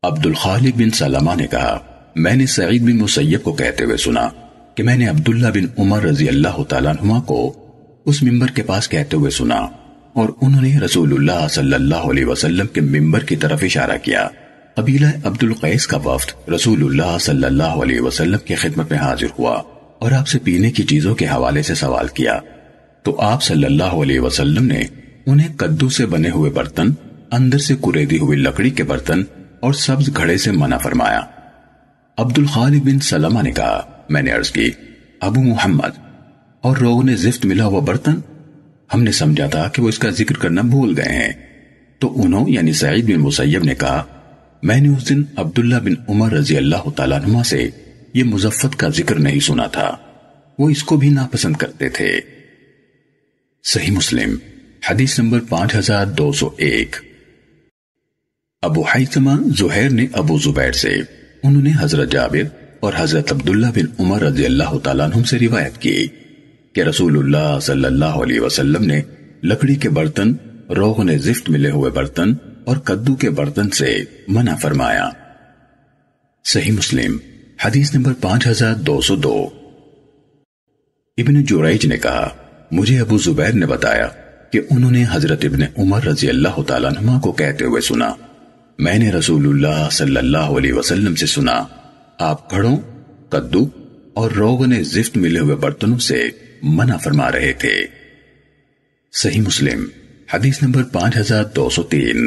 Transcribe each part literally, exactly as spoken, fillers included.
عبد الخالق بن سلمہ نے کہا میں نے سعید بن مسیب کو کہتے ہوئے سنا کہ میں نے عبداللہ بن عمر رضی اللہ تعالیٰ عنہما کو اس ممبر کے پاس کہتے ہوئے سنا اور انہوں نے رسول اللہ صلی اللہ علیہ وسلم کے ممبر کی طرف اشارہ کیا۔ قبیلہ عبد القیس کا وفد رسول اللہ صلی اللہ علیہ وسلم کی خدمت میں حاضر ہوا اور آپ سے پینے کی چیزوں کے حوالے سے سوال کیا تو آپ صلی اللہ علیہ وسلم نے انہیں کدو سے بنے ہوئے برتن، اندر سے کریدی ہوئی لکڑی کے برتن اور سبز گھڑے سے منع فرمایا۔ عبد الخالق بن سلمہ نے کہا میں نے عرض کی ابو محمد اور روغن زفت ملا ہوا برتن؟ ہم نے سمجھا تھا کہ وہ اس کا ذکر کرنا بھول گئے ہیں۔ تو انہوں یعنی سعید بن مسیب نے کہا میں نے اس دن عبداللہ بن عمر رضی اللہ تعالیٰ عنہ سے یہ مزفت کا ذکر نہیں سنا تھا، وہ اس کو بھی ناپسند کرتے تھے۔ صحیح مسلم حدیث نمبر پانچ ہزار دو سو ایک۔ ابو حیثمہ زہیر نے ابو زبیر سے، انہوں نے حضرت جابر اور حضرت عبداللہ بن عمر رضی اللہ تعالیٰ عنہ سے روایت کی کہ رسول اللہ صلی اللہ علیہ وسلم نے لکڑی کے برتن، روغن زفت ملے ہوئے برتن اور کدو کے برتن سے منع فرمایا۔ صحیح مسلم حدیث نمبر پانچ ہزار دو سو دو۔ ابن جریج نے کہا مجھے ابو زبیر نے بتایا کہ انہوں نے حضرت ابن عمر رضی اللہ تعالیٰ عنہ کو کہتے ہوئے سنا میں نے رسول اللہ صلی اللہ علیہ وسلم سے سنا آپ گھڑوں، کدو اور روغن زفت ملے ہوئے برتنوں سے منع فرما رہے تھے۔ صحیح مسلم حدیث نمبر پانچ ہزار دو سو تین۔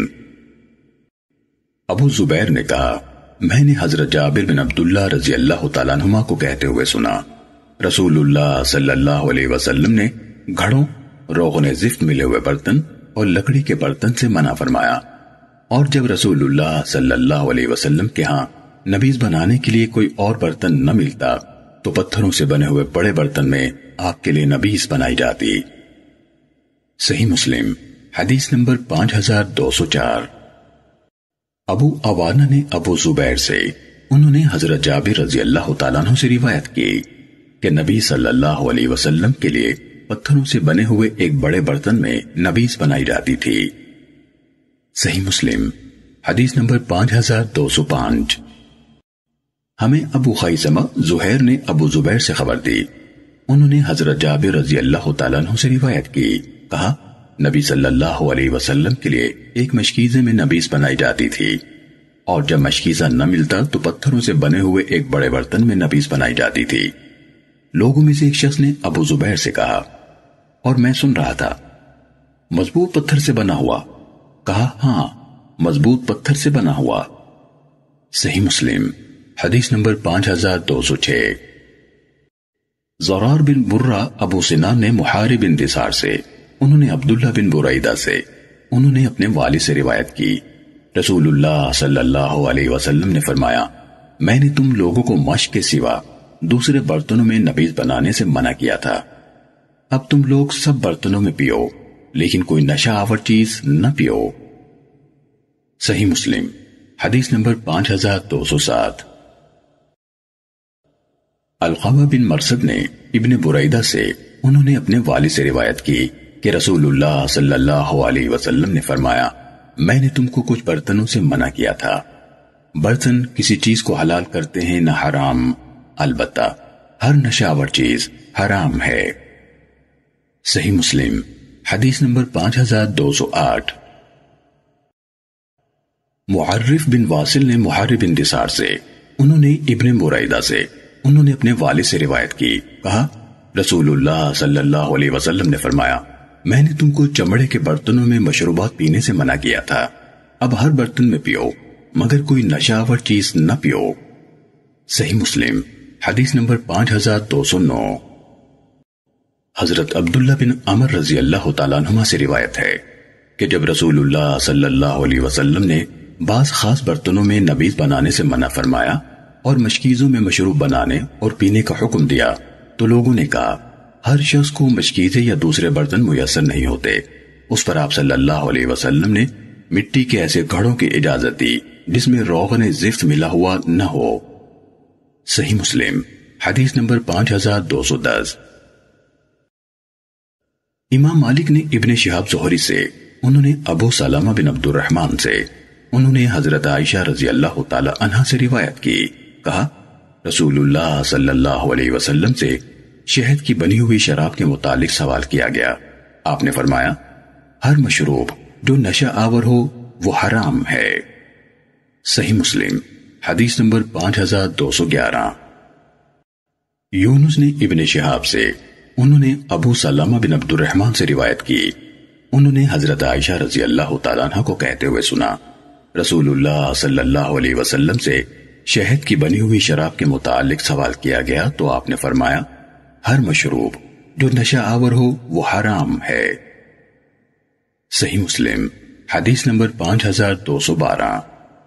ابو زبیر نے کہا میں نے حضرت جابر بن عبداللہ رضی اللہ تعالیٰ عنہما کو کہتے ہوئے سنا رسول اللہ صلی اللہ علیہ وسلم نے گھڑوں، روغن زفت ملے ہوئے برتن اور لکڑی کے برتن سے منع فرمایا، اور جب رسول اللہ صلی اللہ علیہ وسلم کے ہاں نبیذ بنانے کے لیے کوئی اور برتن نہ ملتا تو پتھروں سے بنے ہوئے بڑے برتن میں آپ کے لیے نبیذ بنائی جاتی۔ صحیح مسلم حدیث نمبر پانچ ہزار دو سو چار۔ ابو عوانہ نے ابو زبیر سے، انہوں نے حضرت جابر رضی اللہ تعالیٰ عنہ سے روایت کی کہ نبی صلی اللہ علیہ وسلم کے لیے پتھروں سے بنے ہوئے ایک بڑے برتن میں نبیذ بنائی جاتی تھی۔ صحیح مسلم حدیث نمبر پانچ ہزار دو سو پانچ۔ ہمیں ابو خیثمہ زہیر نے ابو زبیر سے خبر دی، انہوں نے حضرت جابر رضی اللہ تعالیٰ عنہ سے روایت کی، کہا نبی صلی اللہ علیہ وسلم کے لیے ایک مشکیزے میں نبیذ بنائی جاتی تھی، اور جب مشکیزہ نہ ملتا تو پتھروں سے بنے ہوئے ایک بڑے برتن میں نبیذ بنائی جاتی تھی۔ لوگوں میں سے ایک شخص نے ابو زبیر سے کہا اور میں سن رہا تھا مضبوط پتھر سے بنا ہوا؟ کہا ہاں مضبوط پتھر سے بنا ہوا۔ صحیح مسلم حدیث نمبر پانچ ہزار دو سو چھ۔ زرار بن برہ ابو سنان نے محارب بن دثار سے، انہوں نے عبداللہ بن بریدہ سے، انہوں نے اپنے والد سے روایت کی رسول اللہ صلی اللہ علیہ وسلم نے فرمایا میں نے تم لوگوں کو مشق کے سوا دوسرے برتنوں میں نبیذ بنانے سے منع کیا تھا، اب تم لوگ سب برتنوں میں پیو لیکن کوئی نشہ آور چیز نہ پیو۔ صحیح مسلم حدیث نمبر پانچ ہزار دو سو سات۔ علقمہ بن مرثد نے ابن بریدہ سے، انہوں نے اپنے والد سے روایت کی کہ رسول اللہ صلی اللہ علیہ وسلم نے فرمایا میں نے تم کو کچھ برتنوں سے منع کیا تھا، برتن کسی چیز کو حلال کرتے ہیں نہ حرام، البتہ ہر نشہ آور چیز حرام ہے۔ صحیح مسلم حدیث نمبر پانچ ہزار دو سو آٹھ۔ معرف بن واصل نے محارب بن دثار سے، انہوں نے ابن بریدہ سے، انہوں نے اپنے والد سے روایت کی، کہا رسول اللہ صلی اللہ علیہ وسلم نے فرمایا میں نے تم کو چمڑے کے برتنوں میں مشروبات پینے سے منع کیا تھا، اب ہر برتن میں پیو مگر کوئی نشہ آور چیز نہ پیو۔ صحیح مسلم حدیث نمبر پانچ ہزار دو سو نو۔ حضرت عبداللہ بن عمر رضی اللہ تعالیٰ عنہما سے روایت ہے کہ جب رسول اللہ صلی اللہ علیہ وسلم نے بعض خاص برتنوں میں نبیذ بنانے سے منع فرمایا اور مشکیزوں میں مشروب بنانے اور پینے کا حکم دیا تو لوگوں نے کہا ہر شخص کو مشکیزے یا دوسرے برتن میسر نہیں ہوتے۔ اس پر آپ صلی اللہ علیہ وسلم نے مٹی کے ایسے گھڑوں کی اجازت دی جس میں روغن زفت ملا ہوا نہ ہو۔ صحیح مسلم حدیث نمبر پانچ ہزار دو سو دس۔ امام مالک نے ابن شہاب زہری سے، انہوں نے ابو سلمہ بن عبد الرحمن سے، انہوں نے حضرت عائشہ رضی اللہ تعالی عنہا سے روایت کی، کہا رسول اللہ صلی اللہ علیہ وسلم سے شہد کی بنی ہوئی شراب کے متعلق سوال کیا گیا۔ آپ نے فرمایا ہر مشروب جو نشہ آور ہو وہ حرام ہے۔ صحیح مسلم حدیث نمبر پانچ ہزار دو سو گیارہ۔ یونس نے ابن شہاب سے، انہوں نے ابو سلمہ بن عبد الرحمن سے روایت کی، انہوں نے حضرت عائشہ رضی اللہ تعالیٰ عنہ کو کہتے ہوئے سنا، رسول اللہ صلی اللہ علیہ وسلم سے شہد کی بنی ہوئی شراب کے متعلق سوال کیا گیا تو آپ نے فرمایا ہر مشروب جو نشہ آور ہو وہ حرام ہے۔ صحیح مسلم حدیث نمبر پانچ ہزار دو سو بارہ۔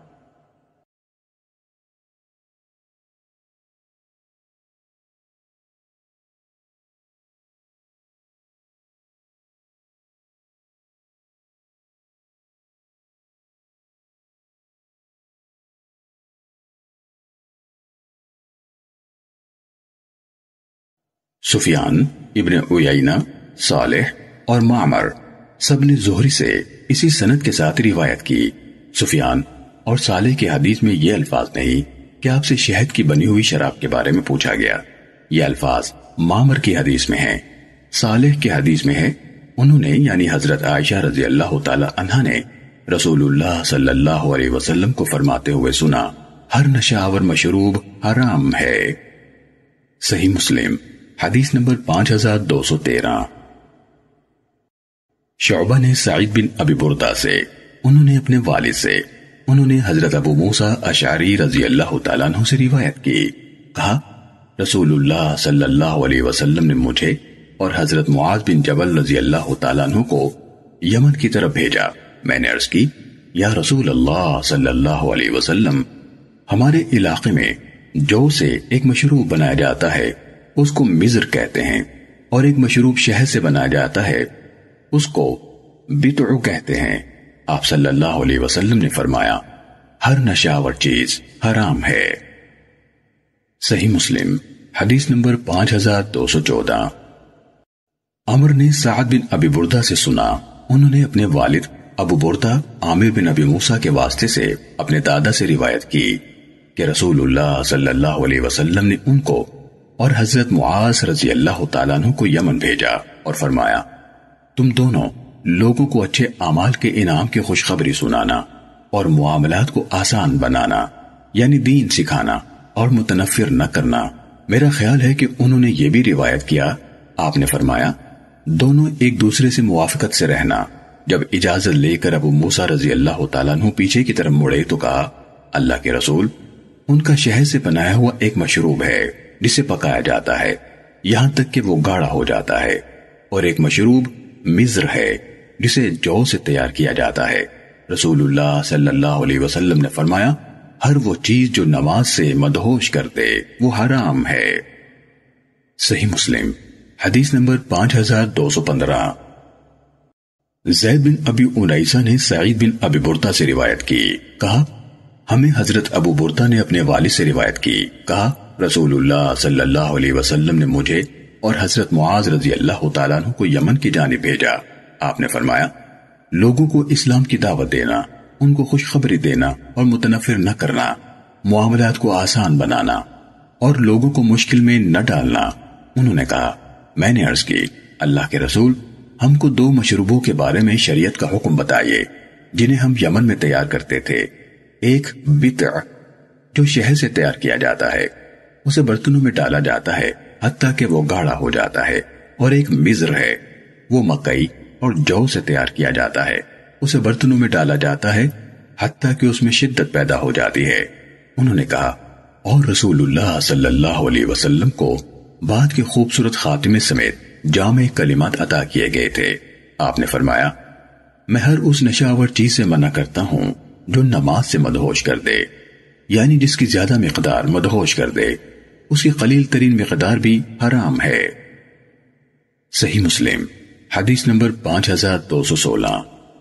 سفیان ابن عیینہ، صالح اور معمر سب نے زہری سے اسی سند کے ساتھ روایت کی۔ سفیان اور صالح کی حدیث میں یہ الفاظ نہیں کہ آپ سے شہد کی بنی ہوئی شراب کے بارے میں پوچھا گیا، یہ الفاظ معمر کی حدیث میں ہیں۔ صالح کی حدیث میں ہے انہوں نے یعنی حضرت عائشہ رضی اللہ تعالی عنہا نے رسول اللہ صلی اللہ علیہ وسلم کو فرماتے ہوئے سنا، ہر نشہ آور مشروب حرام ہے۔ صحیح مسلم حدیث نمبر پانچ ہزار دو سو تیرہ۔ شعبہ نے سعید بن ابی بردہ سے، انہوں نے اپنے والد سے، انہوں نے حضرت ابو موسیٰ اشعری رضی اللہ تعالیٰ عنہ سے روایت کی، کہا رسول اللہ صلی اللہ علیہ وسلم نے مجھے اور حضرت معاذ بن جبل رضی اللہ تعالیٰ عنہ کو یمن کی طرف بھیجا۔ میں نے عرض کی یا رسول اللہ صلی اللہ علیہ وسلم، ہمارے علاقے میں جو سے ایک مشروب بنایا جاتا ہے اس کو مزر کہتے ہیں، اور ایک مشروب شہد سے بنایا جاتا ہے اس کو بتع کہتے ہیں۔ آپ صلی اللہ علیہ وسلم نے فرمایا ہر نشاور چیز حرام ہے۔ صحیح مسلم حدیث نمبر پانچ ہزار دو سو چودہ۔ عمر نے سعد بن ابی بردہ سے سنا، انہوں نے اپنے والد ابو بردہ عامر بن ابی موسیٰ کے واسطے سے اپنے دادا سے روایت کی کہ رسول اللہ صلی اللہ علیہ وسلم نے ان کو اور حضرت معاذ رضی اللہ تعالیٰ عنہ کو یمن بھیجا اور فرمایا تم دونوں لوگوں کو اچھے اعمال کے انعام کی خوشخبری سنانا اور معاملات کو آسان بنانا، یعنی دین سکھانا اور متنفر نہ کرنا۔ میرا خیال ہے کہ انہوں نے یہ بھی روایت کیا، آپ نے فرمایا دونوں ایک دوسرے سے موافقت سے رہنا۔ جب اجازت لے کر ابو موسیٰ رضی اللہ تعالیٰ عنہ پیچھے کی طرف مڑے تو کہا اللہ کے رسول، ان کا شہد سے بنایا ہوا ایک مشروب ہے جسے پکایا جاتا ہے یہاں تک کہ وہ گاڑھا ہو جاتا ہے، اور ایک مشروب مزر ہے جسے جو سے تیار کیا جاتا ہے۔ رسول اللہ صلی اللہ علیہ وسلم نے فرمایا ہر وہ چیز جو نماز سے مدہوش کر دے وہ حرام ہے۔ صحیح مسلم حدیث نمبر پانچ ہزار دو سو پندرہ۔ زید بن ابی انیسہ نے سعید بن ابی بردہ سے روایت کی، کہا ہمیں حضرت ابو بردہ نے اپنے والد سے روایت کی، کہا رسول اللہ صلی اللہ علیہ وسلم نے مجھے اور حضرت معاذ رضی اللہ تعالیٰ عنہ کو یمن کی جانب بھیجا۔ آپ نے فرمایا لوگوں کو اسلام کی دعوت دینا، ان کو خوشخبری دینا اور متنفر نہ کرنا، معاملات کو آسان بنانا اور لوگوں کو مشکل میں نہ ڈالنا۔ انہوں نے کہا میں نے عرض کی اللہ کے رسول، ہم کو دو مشروبوں کے بارے میں شریعت کا حکم بتائیے جنہیں ہم یمن میں تیار کرتے تھے۔ ایک بتع جو شہد سے تیار کیا جاتا ہے، اسے برتنوں میں ڈالا جاتا ہے حتیٰ کہ وہ گاڑھا ہو جاتا ہے، اور ایک مزر ہے وہ مکئی اور جو سے تیار کیا جاتا ہے، اسے برتنوں میں ڈالا جاتا ہے حتیٰ کہ اس میں شدت پیدا ہو جاتی ہے۔ انہوں نے کہا اور رسول اللہ صلی اللہ علیہ وسلم کو بعد کے خوبصورت خاتمے سمیت جامع کلمات عطا کیے گئے تھے۔ آپ نے فرمایا میں ہر اس نشاور چیز سے منع کرتا ہوں جو نماز سے مدہوش کر دے، یعنی جس کی زیادہ مقدار مدہوش کر دے اس کی قلیل ترین مقدار بھی حرام ہے۔ صحیح مسلم حدیث نمبر پانچ ہزار دو سو سولہ۔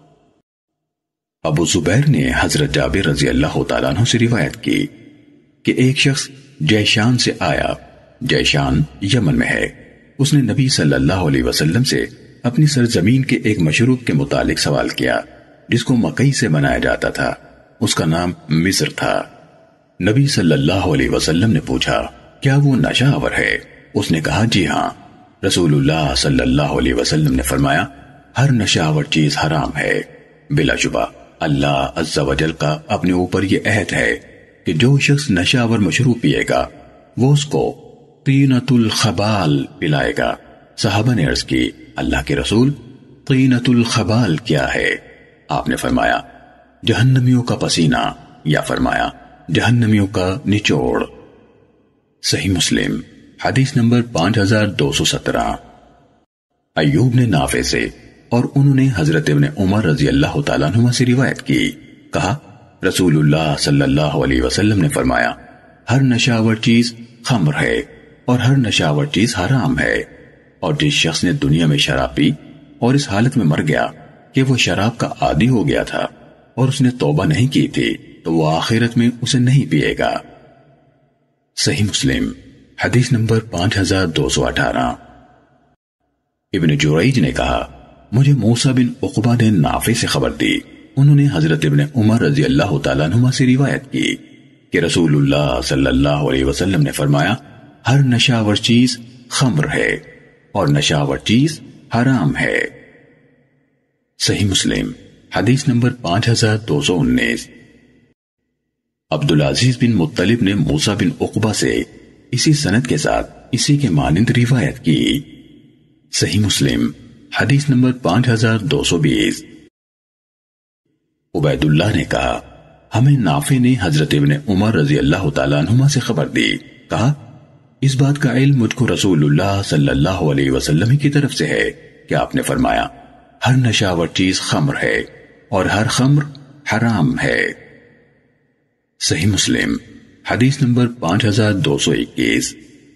ابو زبیر نے حضرت جابر رضی اللہ تعالیٰ عنہ سے روایت کی کہ ایک شخص جیشان سے آیا، جیشان یمن میں ہے، اس نے نبی صلی اللہ علیہ وسلم سے اپنی سرزمین کے ایک مشروب کے متعلق سوال کیا جس کو مکئی سے بنایا جاتا تھا۔ اس کا نام مصر تھا۔ نبی صلی اللہ علیہ وسلم نے پوچھا کیا وہ نشہ آور ہے؟ اس نے کہا جی ہاں۔ رسول اللہ صلی اللہ علیہ وسلم نے فرمایا ہر نشہ آور چیز حرام ہے۔ بلا شبہ اللہ عز و جل کا اپنے اوپر یہ عہد ہے کہ جو شخص نشہ آور مشروب پیے گا وہ اس کو طینۃ الخبال پلائے گا۔ صحابہ نے عرض کی اللہ کے رسول طینۃ الخبال کیا ہے؟ آپ نے فرمایا جہنمیوں کا پسینہ، یا فرمایا جہنمیوں کا نچوڑ۔ صحیح مسلم حدیث نمبر پانچ ہزار دو سو سترہ۔ ایوب نے نافع سے اور انہوں نے حضرت ابن عمر رضی اللہ تعالیٰ عنہما سے روایت کی، کہا رسول اللہ صلی اللہ علیہ وسلم نے فرمایا ہر نشاور چیز خمر ہے اور ہر نشاور چیز حرام ہے، اور جس شخص نے دنیا میں شراب پی اور اس حالت میں مر گیا کہ وہ شراب کا عادی ہو گیا تھا اور اس نے توبہ نہیں کی تھی تو وہ آخرت میں اسے نہیں پیے گا۔ صحیح مسلم حدیث نمبر پانچ ہزار دو سو اٹھارہ۔ ابن جریج نے کہا مجھے موسیٰ بن عقبہ نے نافع سے خبر دی، انہوں نے حضرت ابن عمر رضی اللہ تعالیٰ عنہما سے روایت کی کہ رسول اللہ صلی اللہ علیہ وسلم نے فرمایا ہر نشاور چیز خمر ہے اور نشاور چیز حرام ہے۔ صحیح مسلم حدیث نمبر پانچ ہزار دو سو انیس۔ عبدالعزیز بن مطلب نے موسیٰ بن عقبہ سے اسی سند کے ساتھ اسی کے مانند روایت کی۔ صحیح مسلم حدیث نمبر پانچ ہزار دو سو بیس۔ عبید اللہ نے کہا ہمیں نافع نے حضرت ابن عمر رضی اللہ تعالیٰ عنہما سے خبر دی، کہا اس بات کا علم مجھ کو رسول اللہ صلی اللہ علیہ وسلم کی طرف سے ہے کہ آپ نے فرمایا ہر نشاور چیز خمر ہے اور ہر خمر حرام ہے۔ صحیح مسلم حدیث نمبر پانچ ہزار دو سو اکیس۔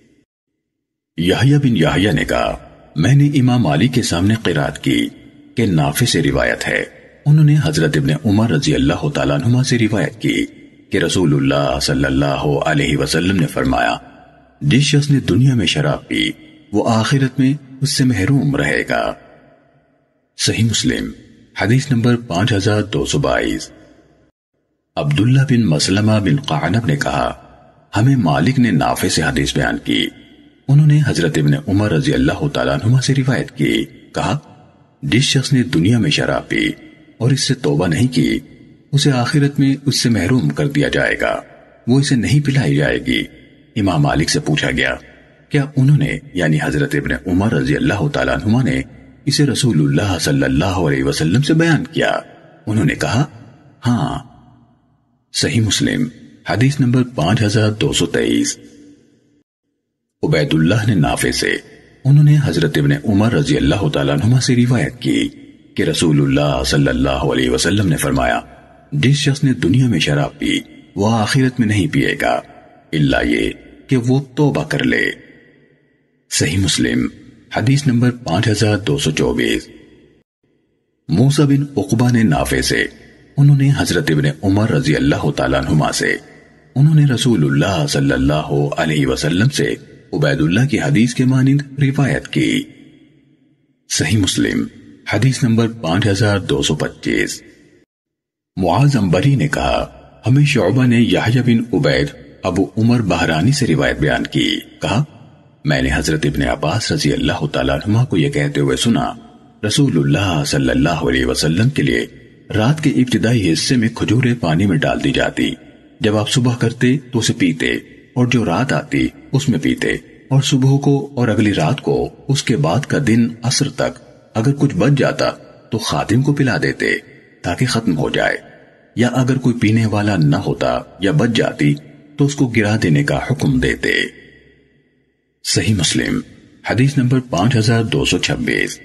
یحییٰ بن یحییٰ نے کہا میں نے امام مالک کے سامنے قرات کی کہ نافع سے روایت ہے، انہوں نے حضرت ابن عمر رضی اللہ تعالیٰ عنہما سے روایت کی کہ رسول اللہ صلی اللہ علیہ وسلم نے فرمایا جس شخص نے دنیا میں شراب پی وہ آخرت میں اس سے محروم رہے گا۔ صحیح مسلم حدیث نمبر پانچ ہزار دو سو بائیس۔ عبداللہ بن مسلمہ بن قعنب نے کہا ہمیں مالک نے نافع سے حدیث بیان کی، انہوں نے حضرت ابن عمر رضی اللہ تعالیٰ عنہما سے روایت کی، کہا جس شخص نے دنیا میں شراب پی اور اس سے توبہ نہیں کی اسے آخرت میں اس سے محروم کر دیا جائے گا، وہ اسے نہیں پلائی جائے گی۔ امام مالک سے پوچھا گیا کیا انہوں نے یعنی حضرت ابن عمر رضی اللہ تعالیٰ عنہما نے اسے رسول اللہ صلی اللہ علیہ وسلم سے بیان کیا؟ انہوں نے کہا ہاں۔ صحیح مسلم حدیث نمبر پانچ ہزار دو سو تیئیس۔ عبید اللہ نے نافع سے انہوں نے حضرت ابن عمر رضی اللہ تعالیٰ عنہما سے روایت کی کہ رسول اللہ صلی اللہ علیہ وسلم نے فرمایا جس شخص نے دنیا میں شراب پی وہ آخرت میں نہیں پیے گا الا یہ کہ وہ توبہ کر لے۔ صحیح مسلم حدیث نمبر پانچ ہزار دو سو چوبیس۔ موسیٰ بن عقبہ نے نافع سے انہوں نے حضرت ابن عمر رضی اللہ تعالیٰ عنہما سے انہوں نے رسول اللہ صلی اللہ علیہ وسلم سے عبید اللہ کی حدیث کے مانند روایت کی۔ صحیح مسلم حدیث نمبر پانچ ہزار دو سو پچیس۔ معاذ عنبری نے کہا ہمیں شعبہ نے یحییٰ بن عبید ابو عمر بحرانی سے روایت بیان کی، کہا میں نے حضرت ابن عباس رضی اللہ تعالیٰ عنہما کو یہ کہتے ہوئے سنا رسول اللہ صلی اللہ علیہ وسلم کے لیے رات کے ابتدائی حصے میں کھجوریں پانی میں ڈال دی جاتی، جب آپ صبح کرتے تو اسے پیتے اور جو رات آتی اس میں پیتے، اور صبح کو اور اگلی رات کو اس کے بعد کا دن عصر تک اگر کچھ بچ جاتا تو خادم کو پلا دیتے تاکہ ختم ہو جائے، یا اگر کوئی پینے والا نہ ہوتا یا بچ جاتی تو اس کو گرا دینے کا حکم دیتے۔ صحیح مسلم حدیث نمبر پانچ ہزار دو سو چھبیس۔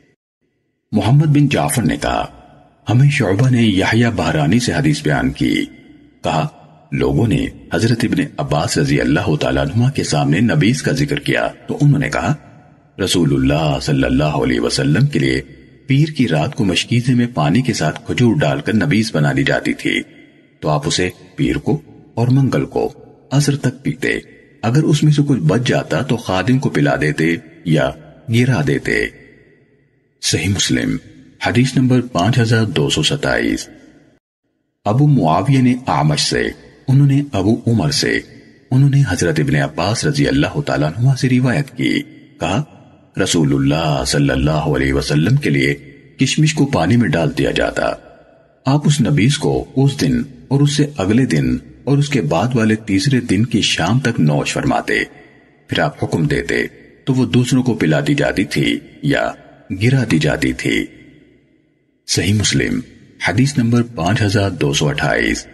محمد بن جعفر نے کہا ہمیں شعبہ نے یحییٰ بحرانی سے حدیث بیان کی، کہا لوگوں نے حضرت ابن عباس رضی اللہ تعالیٰ عنہما کے سامنے نبیذ کا ذکر کیا تو انہوں نے کہا رسول اللہ صلی اللہ علیہ وسلم کے لیے پیر کی رات کو مشکیزے میں پانی کے ساتھ کھجور ڈال کر نبیذ بنا لی جاتی تھی، تو آپ اسے پیر کو اور منگل کو عصر تک پیتے، اگر اس میں سے کچھ بچ جاتا تو خادم کو پلا دیتے یا گرا دیتے۔ صحیح مسلم حدیث نمبر پانچ ہزار دو سو ستائیس۔ ابو معاویہ نے اعمش سے، انہوں نے ابو عمر سے، انہوں نے حضرت ابن عباس رضی اللہ تعالیٰ عنہ سے روایت کی، کہا رسول اللہ صلی اللہ علیہ وسلم کے لیے کشمش کو پانی میں ڈال دیا جاتا، آپ اس نبیذ کو اس دن اور اس سے اگلے دن اور اس کے بعد والے تیسرے دن کی شام تک نوش فرماتے، پھر آپ حکم دیتے تو وہ دوسروں کو پلا دی جاتی تھی یا گرا دی جاتی تھی۔ صحیح مسلم حدیث نمبر پانچ ہزار دو سو اٹھائیس۔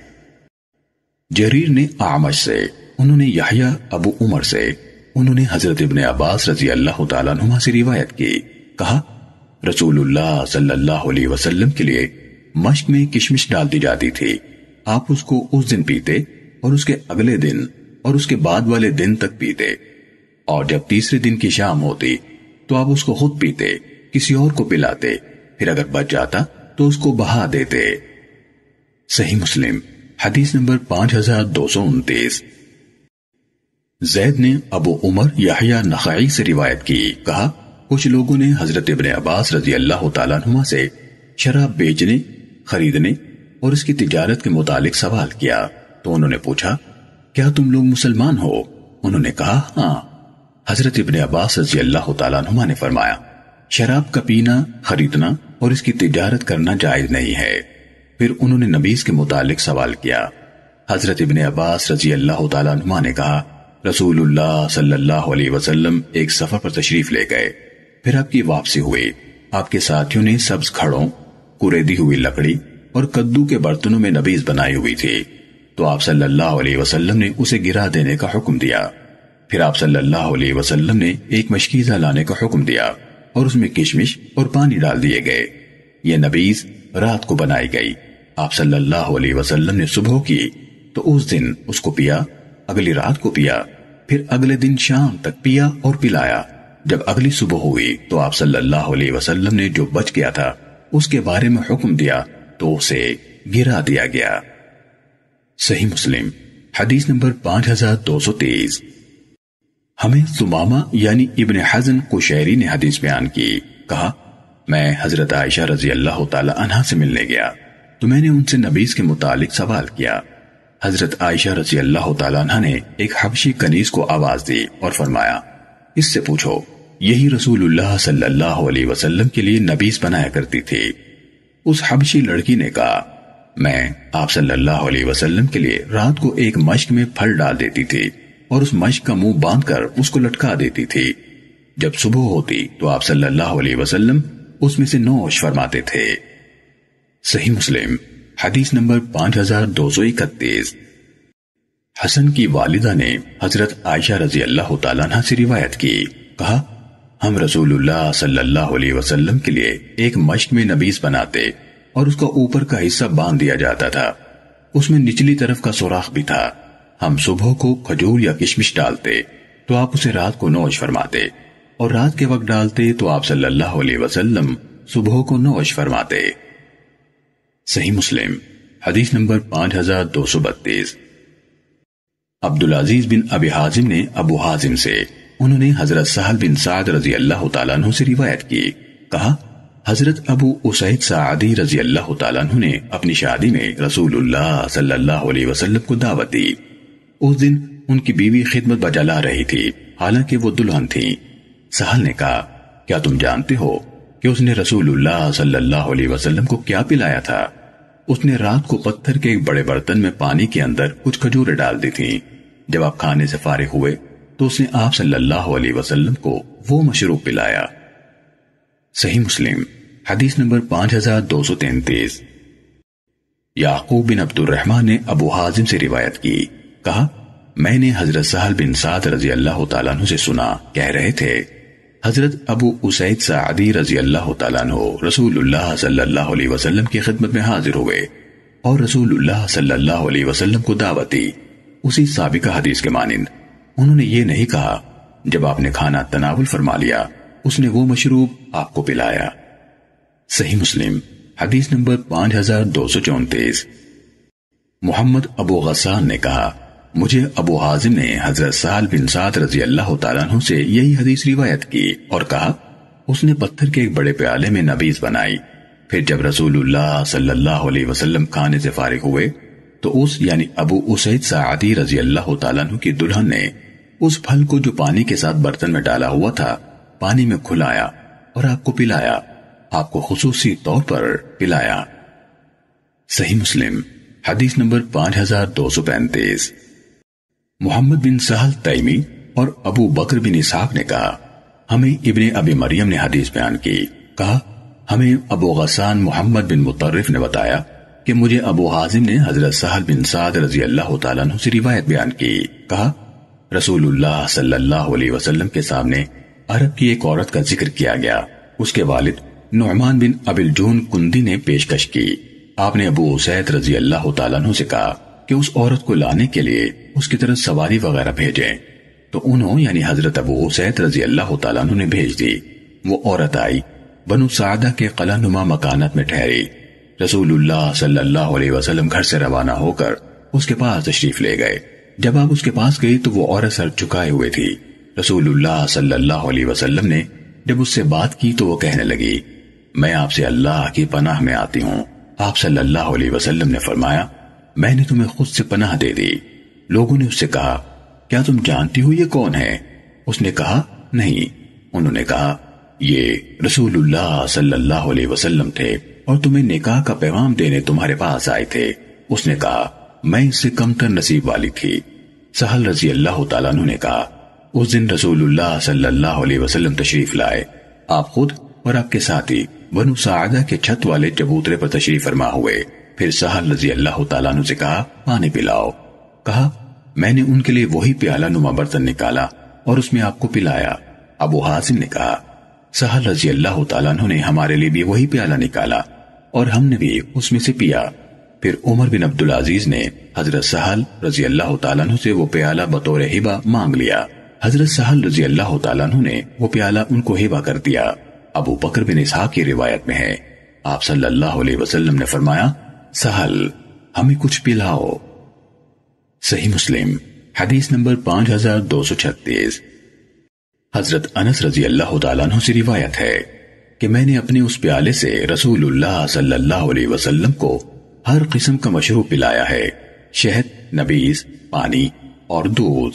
جریر نے اعمش سے، انہوں نے یحییٰ ابو عمر سے، انہوں نے حضرت ابن عباس رضی اللہ تعالیٰ عنہما سے روایت کی، کہا رسول اللہ صلی اللہ علیہ وسلم کے لیے مشک میں کشمش ڈال دی جاتی تھی، آپ اس کو اس دن پیتے اور اس کے اگلے دن اور اس کے بعد والے دن تک پیتے، اور جب تیسرے دن کی شام ہوتی تو آپ اس کو خود پیتے، کسی اور کو پلاتے، پھر اگر بچ جاتا تو اس کو بہا دیتے۔ صحیح مسلم حدیث نمبر پانچ ہزار دو سو انتیس۔ زید نے ابو عمر یحییٰ نخعی سے روایت کی، کہا کچھ لوگوں نے حضرت ابن عباس رضی اللہ تعالیٰ عنہما سے شراب بیچنے، خریدنے اور اس کی تجارت کے متعلق سوال کیا، تو انہوں نے پوچھا کیا تم لوگ مسلمان ہو؟ انہوں نے کہا ہاں۔ حضرت ابن عباس رضی اللہ تعالیٰ عنہما نے فرمایا شراب کا پینا، خریدنا اور اس کی تجارت کرنا جائز نہیں ہے۔ پھر انہوں نے نبیذ کے متعلق سوال کیا، حضرت ابن عباس رضی اللہ تعالیٰ عنہما نے کہا رسول اللہ صلی اللہ علیہ وسلم ایک سفر پر تشریف لے گئے، پھر آپ کی واپسی ہوئی، آپ کے ساتھیوں نے سبز کھڑوں، کریدی ہوئی لکڑی اور کدو کے برتنوں میں نبیذ بنائی ہوئی تھی، تو آپ صلی اللہ علیہ وسلم نے اسے گرا دینے کا حکم دیا۔ پھر آپ صلی اللہ علیہ وسلم نے ایک مشکیزہ لانے کا حکم دیا اور اس میں کشمش اور پانی ڈال دیے گئے، یہ نبیذ رات کو بنائی گئی، آپ صلی اللہ علیہ وسلم نے صبح کی تو اس دن اس کو پیا، اگلی رات کو پیا، پھر اگلے دن شام تک پیا اور پلایا، جب اگلی صبح ہوئی تو آپ صلی اللہ علیہ وسلم نے جو بچ گیا تھا اس کے بارے میں حکم دیا تو اسے گرا دیا گیا۔ صحیح مسلم حدیث نمبر پانچ ہزار دو سو تیس۔ ہمیں ثمامہ یعنی ابن حزن قشیری نے حدیث بیان کی، کہا میں حضرت عائشہ رضی اللہ تعالی عنہا سے ملنے گیا تو میں نے ان سے نبیذ کے متعلق سوال کیا۔ حضرت عائشہ رضی اللہ تعالی عنہا نے ایک حبشی کنیز کو آواز دی اور فرمایا اس سے پوچھو، یہی رسول اللہ صلی اللہ علیہ وسلم کے لیے نبیذ بنایا کرتی تھی۔ اس حبشی لڑکی نے کہا میں آپ صلی اللہ علیہ وسلم کے لیے رات کو ایک مشک میں پھل ڈال دیتی تھی اور اس مشک کا منہ باندھ کر اس کو لٹکا دیتی تھی، جب صبح ہوتی تو آپ صلی اللہ علیہ وسلم اس میں سے نوش فرماتے تھے۔ صحیح مسلم حدیث نمبر پانچ ہزار دو سو اکتیس۔ حسن کی والدہ نے حضرت عائشہ رضی اللہ تعالیٰ عنہ سے روایت کی، کہا ہم رسول اللہ صلی اللہ علیہ وسلم کے لیے ایک مشک میں نبیذ بناتے اور اس کا اوپر کا حصہ باندھ دیا جاتا تھا، اس میں نچلی طرف کا سوراخ بھی تھا، ہم صبح کو کھجور یا کشمش ڈالتے تو آپ اسے رات کو نوش فرماتے اور رات کے وقت ڈالتے تو آپ صلی اللہ علیہ وسلم صبح کو نوش فرماتے۔ صحیح مسلم حدیث نمبر پانچ ہزار دو سو بتیس۔ عبدالعزیز بن ابی حازم نے ابو حازم سے، انہوں نے حضرت سہل بن سعد رضی اللہ تعالیٰ عنہ سے روایت کی، کہا حضرت ابو اسید سعدی رضی اللہ تعالیٰ عنہ نے اپنی شادی میں رسول اللہ صلی اللہ علیہ وسلم کو دعوت دی۔ اس دن ان کی بیوی خدمت بجا لا رہی تھی، حالانکہ وہ دلہن تھی۔ سہل نے کہا کیا تم جانتے ہو کہ اس نے رسول اللہ صلی اللہ علیہ وسلم کو کیا پلایا تھا؟ اس نے رات کو پتھر کے ایک بڑے برتن میں پانی کے اندر کچھ کھجوریں ڈال دی تھیں، جب آپ کھانے سے فارغ ہوئے تو اس نے آپ صلی اللہ علیہ وسلم کو وہ مشروب پلایا۔ صحیح مسلم حدیث نمبر پانچ ہزار دو سو تینتیس۔ یعقوب بن عبد الرحمن نے ابو حازم سے روایت کی، کہا میں نے حضرت سہل بن سعد رضی اللہ تعالیٰ عنہ سے سنا، کہہ رہے تھے حضرت ابو اسید سعدی رضی اللہ تعالیٰ عنہ رسول اللہ صلی اللہ علیہ وسلم کی خدمت میں حاضر ہوئے اور رسول اللہ صلی اللہ علیہ وسلم کو دعوت دی، اسی سابقہ حدیث کے مانند۔ انہوں نے یہ نہیں کہا جب آپ نے کھانا تناول فرما لیا اس نے وہ مشروب آپ کو پلایا۔ صحیح مسلم حدیث نمبر پانچ ہزار دو سو چونتیس۔ محمد ابو غسان نے کہا مجھے ابو حازم نے حضرت سہل بن سعد رضی اللہ تعالیٰ عنہ سے یہی حدیث روایت کی اور کہا اس نے پتھر کے ایک بڑے پیالے میں نبیذ بنائی، پھر جب رسول اللہ صلی اللہ علیہ وسلم کھانے سے فارغ ہوئے تو اس یعنی ابو اسید ساعدی رضی اللہ تعالیٰ عنہ کی دلہن نے اس پھل کو جو پانی کے ساتھ برتن میں ڈالا ہوا تھا پانی میں کھلایا اور آپ کو پلایا، آپ کو خصوصی طور پر پلایا۔ صحیح مسلم حدیث نمبر پانچ ہزار دو سو پینتیس۔ محمد بن سہل تیمی اور ابو بکر بن اسحاق نے کہا ہمیں ابن ابی مریم نے حدیث بیان کی، کہا ہمیں ابو غسان محمد بن مطرف نے بتایا کہ مجھے ابو حازم نے حضرت سہل بن سعد رضی اللہ تعالیٰ عنہ سے روایت بیان کی، کہا رسول اللہ صلی اللہ علیہ وسلم کے سامنے عرب کی ایک عورت کا ذکر کیا گیا، اس کے والد نعمان بن ابی الجون کندی نے پیشکش کی، آپ نے ابو اسید رضی اللہ تعالیٰ عنہ سے کہا کہ اس عورت کو لانے کے لیے اس کی طرف سواری وغیرہ بھیجیں، تو انہوں یعنی حضرت ابو اسید رضی اللہ تعالیٰ عنہ نے بھیج دی۔ وہ عورت آئی، بنو سعدہ کے قلعہ نما مکانت میں ٹھہری، رسول اللہ صلی اللہ علیہ وسلم گھر سے روانہ ہو کر اس کے پاس تشریف لے گئے۔ جب آپ اس کے پاس گئی تو وہ عورت سر جھکائے ہوئے تھی۔ رسول اللہ صلی اللہ علیہ وسلم نے جب اس سے بات کی تو وہ کہنے لگی میں آپ سے اللہ کی پناہ میں آتی ہوں۔ آپ صلی اللہ علیہ وسلم نے فرمایا میں نے تمہیں خود سے پناہ دے دی۔ لوگوں نے اس سے کہا کیا تم جانتی ہو یہ کون ہے؟ اس نے کہا نہیں۔ انہوں نے کہا یہ رسول اللہ صلی اللہ علیہ وسلم تھے اور تمہیں نکاح کا پیغام دینے تمہارے پاس آئے تھے۔ اس نے کہا میں اس سے کم تر نصیب والی تھی۔ سہل رضی اللہ تعالیٰ عنہ نے کہا اس دن رسول اللہ صلی اللہ علیہ وسلم تشریف لائے، آپ خود اور آپ کے ساتھی بنو سعدہ کے چھت والے چبوترے پر تشریف فرما ہوئے۔ پھر سہل رضی اللہ تعالیٰ عنہ سے کہا پانی پلاؤ، کہا میں نے ان کے لیے وہی پیالہ نما برتن نکالا اور اس میں آپ کو پلایا۔ ابو حازم نے کہا سہل رضی اللہ تعالیٰ عنہ نے ہمارے لیے بھی وہی پیالہ نکالا اور ہم نے بھی اس میں سے پیا۔ پھر عمر بن عبدالعزیز نے حضرت سہل رضی اللہ تعالیٰ عنہ سے وہ پیالہ بطور ہبہ مانگ لیا۔ حضرت سہل رضی اللہ تعالیٰ عنہ نے وہ پیالہ ان کو ہبہ کر دیا۔ ابو بکر بن اسحاق کی روایت میں ہے آپ صلی اللہ علیہ وسلم نے فرمایا سہل ہمیں کچھ پلاؤ۔ صحیح مسلم حدیث نمبر پانچ ہزار دو سو چھتیس۔ حضرت انس رضی اللہ تعالیٰ عنہ سے روایت ہے کہ میں نے اپنے اس پیالے سے رسول اللہ صلی اللہ علیہ وسلم کو ہر قسم کا مشروب پلایا ہے، شہد، نبیذ، پانی اور دودھ۔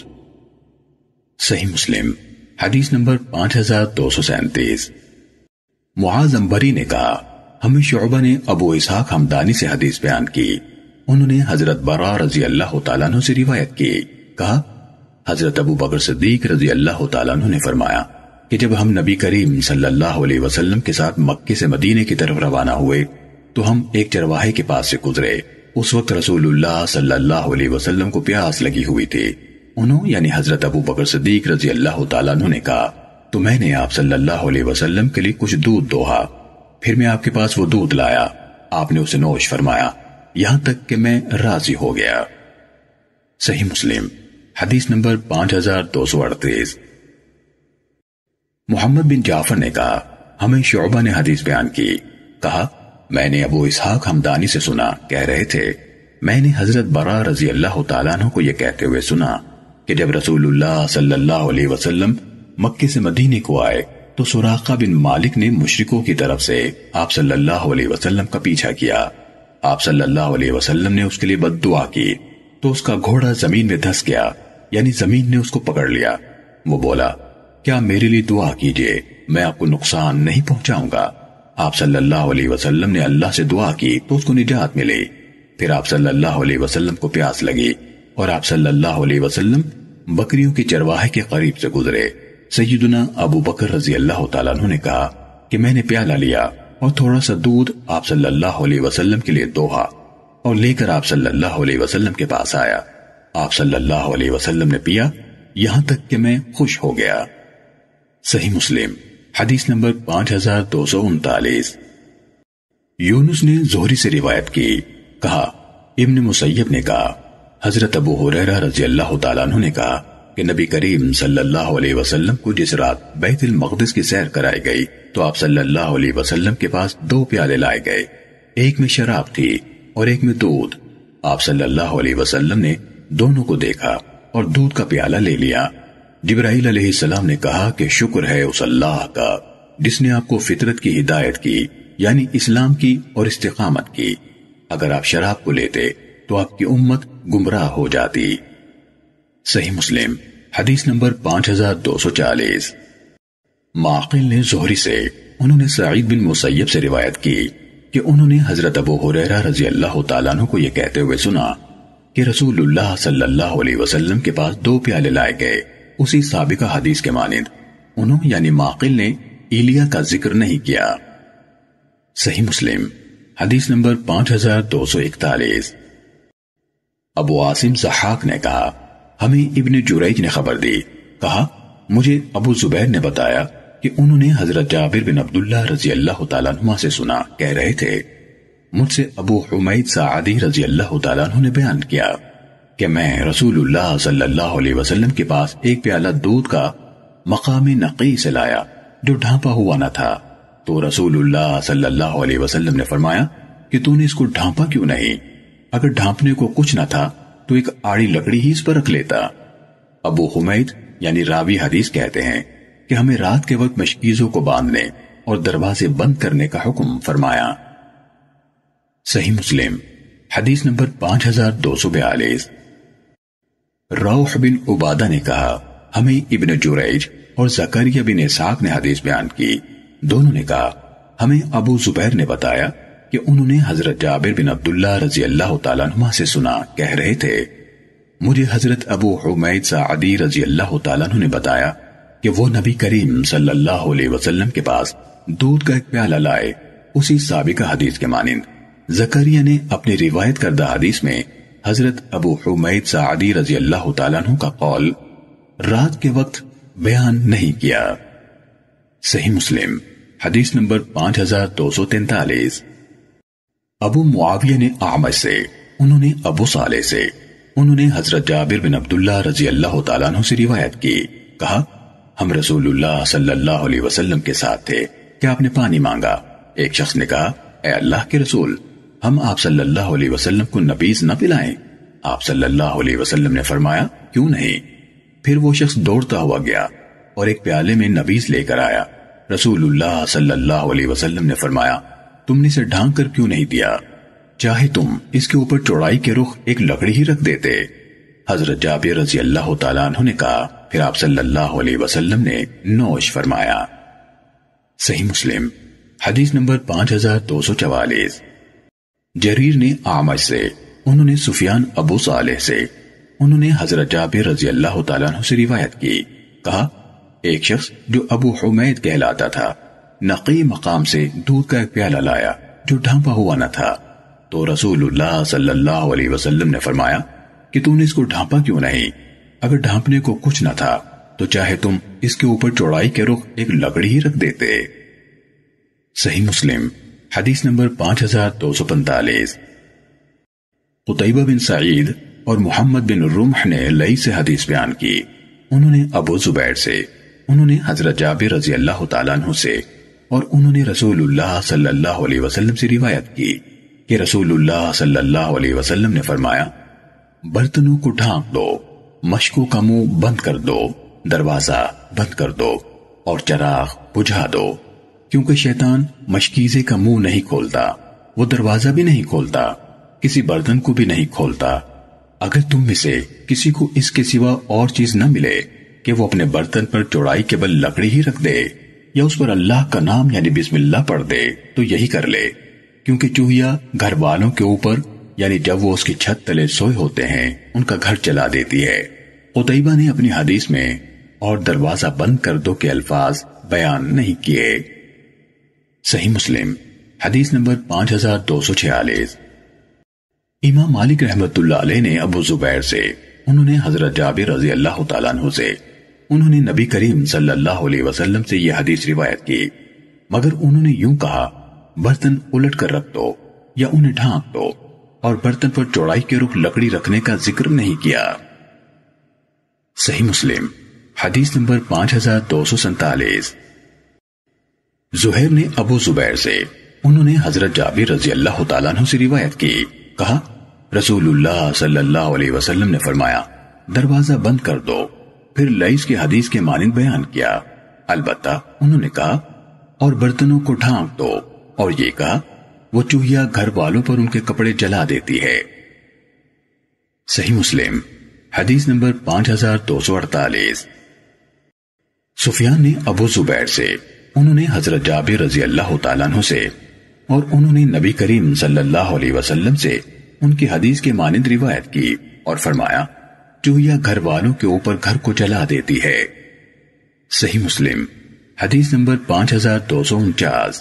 صحیح مسلم حدیث نمبر پانچ ہزار دو سو سینتیس۔ معاذ عنبری نے کہا ہمیں شعبہ نے ابو اسحاق ہمدانی سے حدیث بیان کی، انہوں نے حضرت برا رضی اللہ تعالیٰ عنہ سے روایت کی، کہا حضرت ابو بکر صدیق رضی اللہ تعالیٰ عنہ نے فرمایا کہ جب ہم نبی کریم صلی اللہ علیہ وسلم کے ساتھ مکے سے مدینے کی طرف روانہ ہوئے تو ہم ایک چرواہے کے پاس سے گزرے۔ اس وقت رسول اللہ صلی اللہ علیہ وسلم کو پیاس لگی ہوئی تھی۔ انہوں یعنی حضرت ابو بکر صدیق رضی اللہ تعالیٰ عنہ نے کہا تو میں نے آپ صلی اللہ علیہ وسلم کے لیے کچھ دودھ دوہا، پھر میں آپ کے پاس وہ دودھ لایا، آپ نے اسے نوش فرمایا یہاں تک کہ میں راضی ہو گیا۔ صحیح مسلم حدیث نمبر پانچ ہزار دو سو اڑتیس۔ محمد بن جعفر نے کہا ہمیں شعبہ نے حدیث بیان کی، کہا میں نے ابو اسحاق ہمدانی سے سنا، کہہ رہے تھے میں نے حضرت برا رضی اللہ تعالیٰ عنہ کو یہ کہتے ہوئے سنا کہ جب رسول اللہ صلی اللہ علیہ وسلم مکے سے مدینے کو آئے تو سراقہ بن مالک نے مشرکوں کی طرف سے آپ صلی اللہ علیہ وسلم کا پیچھا کیا۔ آپ صلی اللہ علیہ وسلم نے اس کے لیے بد دعا کی تو اس کا گھوڑا زمین میں دھس گیا، یعنی زمین نے اس کو پکڑ لیا۔ وہ بولا کیا میرے لیے دعا کیجئے، میں آپ کو نقصان نہیں پہنچاؤں گا۔ آپ صلی اللہ علیہ وسلم نے اللہ سے دعا کی تو اس کو نجات ملی۔ پھر آپ صلی اللہ علیہ وسلم کو پیاس لگی اور آپ صلی اللہ علیہ وسلم بکریوں کے چرواہے کے قریب سے گزرے۔ سیدنا ابو بکر رضی اللہ تعالیٰ عنہ نے کہا کہ میں نے پیالہ لیا اور تھوڑا سا دودھ آپ صلی اللہ علیہ وسلم کے لیے دوہا اور لے کر آپ صلی اللہ علیہ وسلم کے پاس آیا۔ آپ صلی اللہ علیہ وسلم نے پیا یہاں تک کہ میں خوش ہو گیا۔ صحیح مسلم حدیث نمبر پانچ ہزار دو سو انتالیس۔ یونس نے زہری سے روایت کی، کہا ابن مسیب نے کہا حضرت ابو ہریرہ رضی اللہ تعالیٰ عنہ نے کہا کہ نبی کریم صلی اللہ علیہ وسلم کو جس رات بیت المقدس کی سیر کرائی گئی تو آپ صلی اللہ علیہ وسلم کے پاس دو پیالے لائے گئے، ایک میں شراب تھی اور ایک میں دودھ۔ آپ صلی اللہ علیہ وسلم نے دونوں کو دیکھا اور دودھ کا پیالہ لے لیا۔ جبرائیل علیہ السلام نے کہا کہ شکر ہے اس اللہ کا جس نے آپ کو فطرت کی ہدایت کی یعنی اسلام کی اور استقامت کی۔ اگر آپ شراب کو لیتے تو آپ کی امت گمراہ ہو جاتی۔ صحیح مسلم حدیث نمبر پانچ ہزار دو سو چالیس۔ معقل نے زہری سے، انہوں نے سعید بن مسیب سے روایت کی کہ انہوں نے حضرت ابو ہریرہ رضی اللہ تعالیٰ عنہ کو یہ کہتے ہوئے سنا کہ رسول اللہ صلی اللہ علیہ وسلم کے پاس دو پیالے لائے گئے، اسی سابقہ حدیث کے مانند۔ انہوں یعنی معقل نے ایلیا کا ذکر نہیں کیا۔ صحیح مسلم حدیث نمبر پانچ ہزار دو سو اکتالیس۔ ابو عاصم ضحاک نے کہا ہمیں ابن جریج نے خبر دی، کہا مجھے ابو زبیر نے بتایا کہ انہوں نے حضرت جابر بن عبداللہ رضی اللہ تعالیٰ عنہ سے سنا، کہہ رہے تھے مجھ سے ابو حمید ساعدی رضی اللہ تعالیٰ عنہ نے بیان کیا کہ میں رسول اللہ صلی اللہ علیہ وسلم کے پاس ایک پیالہ دودھ کا مقام نقی سے لایا جو ڈھانپا ہوا نہ تھا، تو رسول اللہ صلی اللہ علیہ وسلم نے فرمایا کہ تو نے اس کو ڈھانپا کیوں نہیں؟ اگر ڈھانپنے کو کچھ نہ تھا تو ایک آڑی لکڑی ہی اس پر رکھ لیتا۔ ابو حمید یعنی راوی حدیث کہتے ہیں کہ ہمیں رات کے وقت مشکیزوں کو باندھنے اور دروازے بند کرنے کا حکم فرمایا۔ صحیح مسلم حدیث نمبر پانچ ہزار دو سو بیالیس۔ روح بن عبادہ نے کہا ہمیں ابن جریج اور زکریا بن اسحاق نے حدیث بیان کی، دونوں نے کہا ہمیں ابو زبیر نے بتایا کہ انہوں نے حضرت جابر بن عبداللہ رضی اللہ تعالیٰ عنہ سے سنا، کہہ رہے تھے مجھے حضرت ابو حمید ساعدی رضی اللہ تعالیٰ عنہ نے بتایا کہ وہ نبی کریم صلی اللہ علیہ وسلم کے پاس دودھ کا ایک پیالہ لائے، اسی سابقہ حدیث کے مانند۔ زکریا نے اپنی روایت کردہ حدیث میں حضرت ابو حمید ساعدی رضی اللہ تعالیٰ عنہ کا قول رات کے وقت بیان نہیں کیا۔ صحیح مسلم حدیث نمبر پانچ ہزار دو سو تینتالیس۔ ابو معاویہ نے اعمش سے، انہوں نے ابو صالح سے، انہوں نے حضرت جابر بن عبداللہ رضی اللہ تعالیٰ عنہ سے روایت کی، کہا ہم رسول اللہ صلی اللہ علیہ وسلم کے ساتھ تھے کہ آپ نے پانی مانگا۔ ایک شخص نے کہا اے اللہ کے رسول، ہم آپ صلی اللہ علیہ وسلم کو نبیذ نہ پلائیں؟ آپ صلی اللہ علیہ وسلم نے فرمایا کیوں نہیں؟ پھر وہ شخص دوڑتا ہوا گیا اور ایک پیالے میں نبیذ لے کر آیا۔ رسول اللہ صلی اللہ علیہ وسلم نے فرمایا تم نے اسے ڈھانک کر کیوں نہیں دیا؟ چاہے تم اس کے اوپر چوڑائی کے رخ ایک لکڑی ہی رکھ دیتے۔ حضرت جابر رضی اللہ تعالیٰ عنہ نے کہا پھر آپ صلی اللہ علیہ وسلم نے نوش فرمایا۔ صحیح مسلم حدیث نمبر پانچ ہزار دو سو چوالیس۔ جریر نے اعمش سے، انہوں نے سفیان ابو صالح سے، انہوں نے حضرت جابر رضی اللہ تعالیٰ عنہ سے روایت کی، کہا ایک شخص جو ابو حمید کہلاتا تھا نقی مقام سے دودھ کا ایک پیالہ لایا جو ڈھانپا ہوا نہ تھا، تو رسول اللہ صلی اللہ علیہ وسلم نے فرمایا کہ تم نے اس کو ڈھانپا کیوں نہیں؟ اگر ڈھانپنے کو کچھ نہ تھا تو چاہے تم اس کے اوپر چوڑائی کے رخ ایک لکڑی ہی رکھ دیتے۔ صحیح مسلم حدیث نمبر پانچ ہزار دو سو پینتالیس۔ قتیبہ بن سعید اور محمد بن رمح نے لئی سے حدیث بیان کی، انہوں نے ابو زبیر سے، انہوں نے حضرت جابر رضی اللہ تعالیٰ عنہ سے، اور انہوں نے رسول اللہ صلی اللہ علیہ وسلم سے روایت کی کہ رسول اللہ صلی اللہ علیہ وسلم نے فرمایا برتنوں کو ڈھانپ دو، مشکوں کا منہ بند کر دو، دروازہ بند کر دو اور چراغ بجھا دو، کیونکہ شیطان مشکیزے کا منہ نہیں کھولتا، وہ دروازہ بھی نہیں کھولتا، کسی برتن کو بھی نہیں کھولتا۔ اگر تم میں سے کسی کو اس کے سوا اور چیز نہ ملے کہ وہ اپنے برتن پر چوڑائی کے بل لکڑی ہی رکھ دے یا اس پر اللہ کا نام یعنی بسم اللہ پڑھ دے تو یہی کر لے، کیونکہ چوہیا گھر والوں کے اوپر یعنی جب وہ اس کی چھت تلے سوئے ہوتے ہیں ان کا گھر چلا دیتی ہے۔ قتیبہ نے اپنی حدیث میں اور دروازہ بند کر دو کے الفاظ بیان نہیں کیے۔ صحیح مسلم حدیث نمبر پانچ ہزار دو سو چھیالیس۔ امام مالک رحمت اللہ علیہ نے ابو زبیر سے، انہوں نے حضرت جابر رضی اللہ تعالیٰ عنہ سے، انہوں نے نبی کریم صلی اللہ علیہ وسلم سے یہ حدیث روایت کی، مگر انہوں نے یوں کہا برتن الٹ کر رکھ دو یا انہیں ڈھانک دو، اور برتن پر چوڑائی کے رخ لکڑی رکھنے کا ذکر نہیں کیا۔ صحیح مسلم حدیث نمبر پانچ ہزار دو سو سینتالیس۔ زہیر نے ابو زبیر سے، انہوں نے حضرت جابر رضی اللہ تعالیٰ عنہ سے روایت کی، کہا رسول اللہ صلی اللہ علیہ وسلم نے فرمایا دروازہ بند کر دو، پھر لئیس کی حدیث کے مانند بیان کیا، البتہ انہوں نے کہا اور برتنوں کو ڈھانک دو اور یہ کہا وہ چوہیا گھر والوں پر ان کے کپڑے جلا دیتی ہے۔ صحیح مسلم حدیث نمبر پانچ ہزار دو سو اڑتالیس۔ سفیان نے ابو زبیر سے، انہوں نے حضرت جابر رضی اللہ تعالیٰ عنہ سے، اور انہوں نے نبی کریم صلی اللہ علیہ وسلم سے ان کی حدیث کے مانند روایت کی اور فرمایا چوہیا گھر والوں کے اوپر گھر کو جلا دیتی ہے۔ صحیح مسلم حدیث نمبر پانچ ہزار دو سو انچاس۔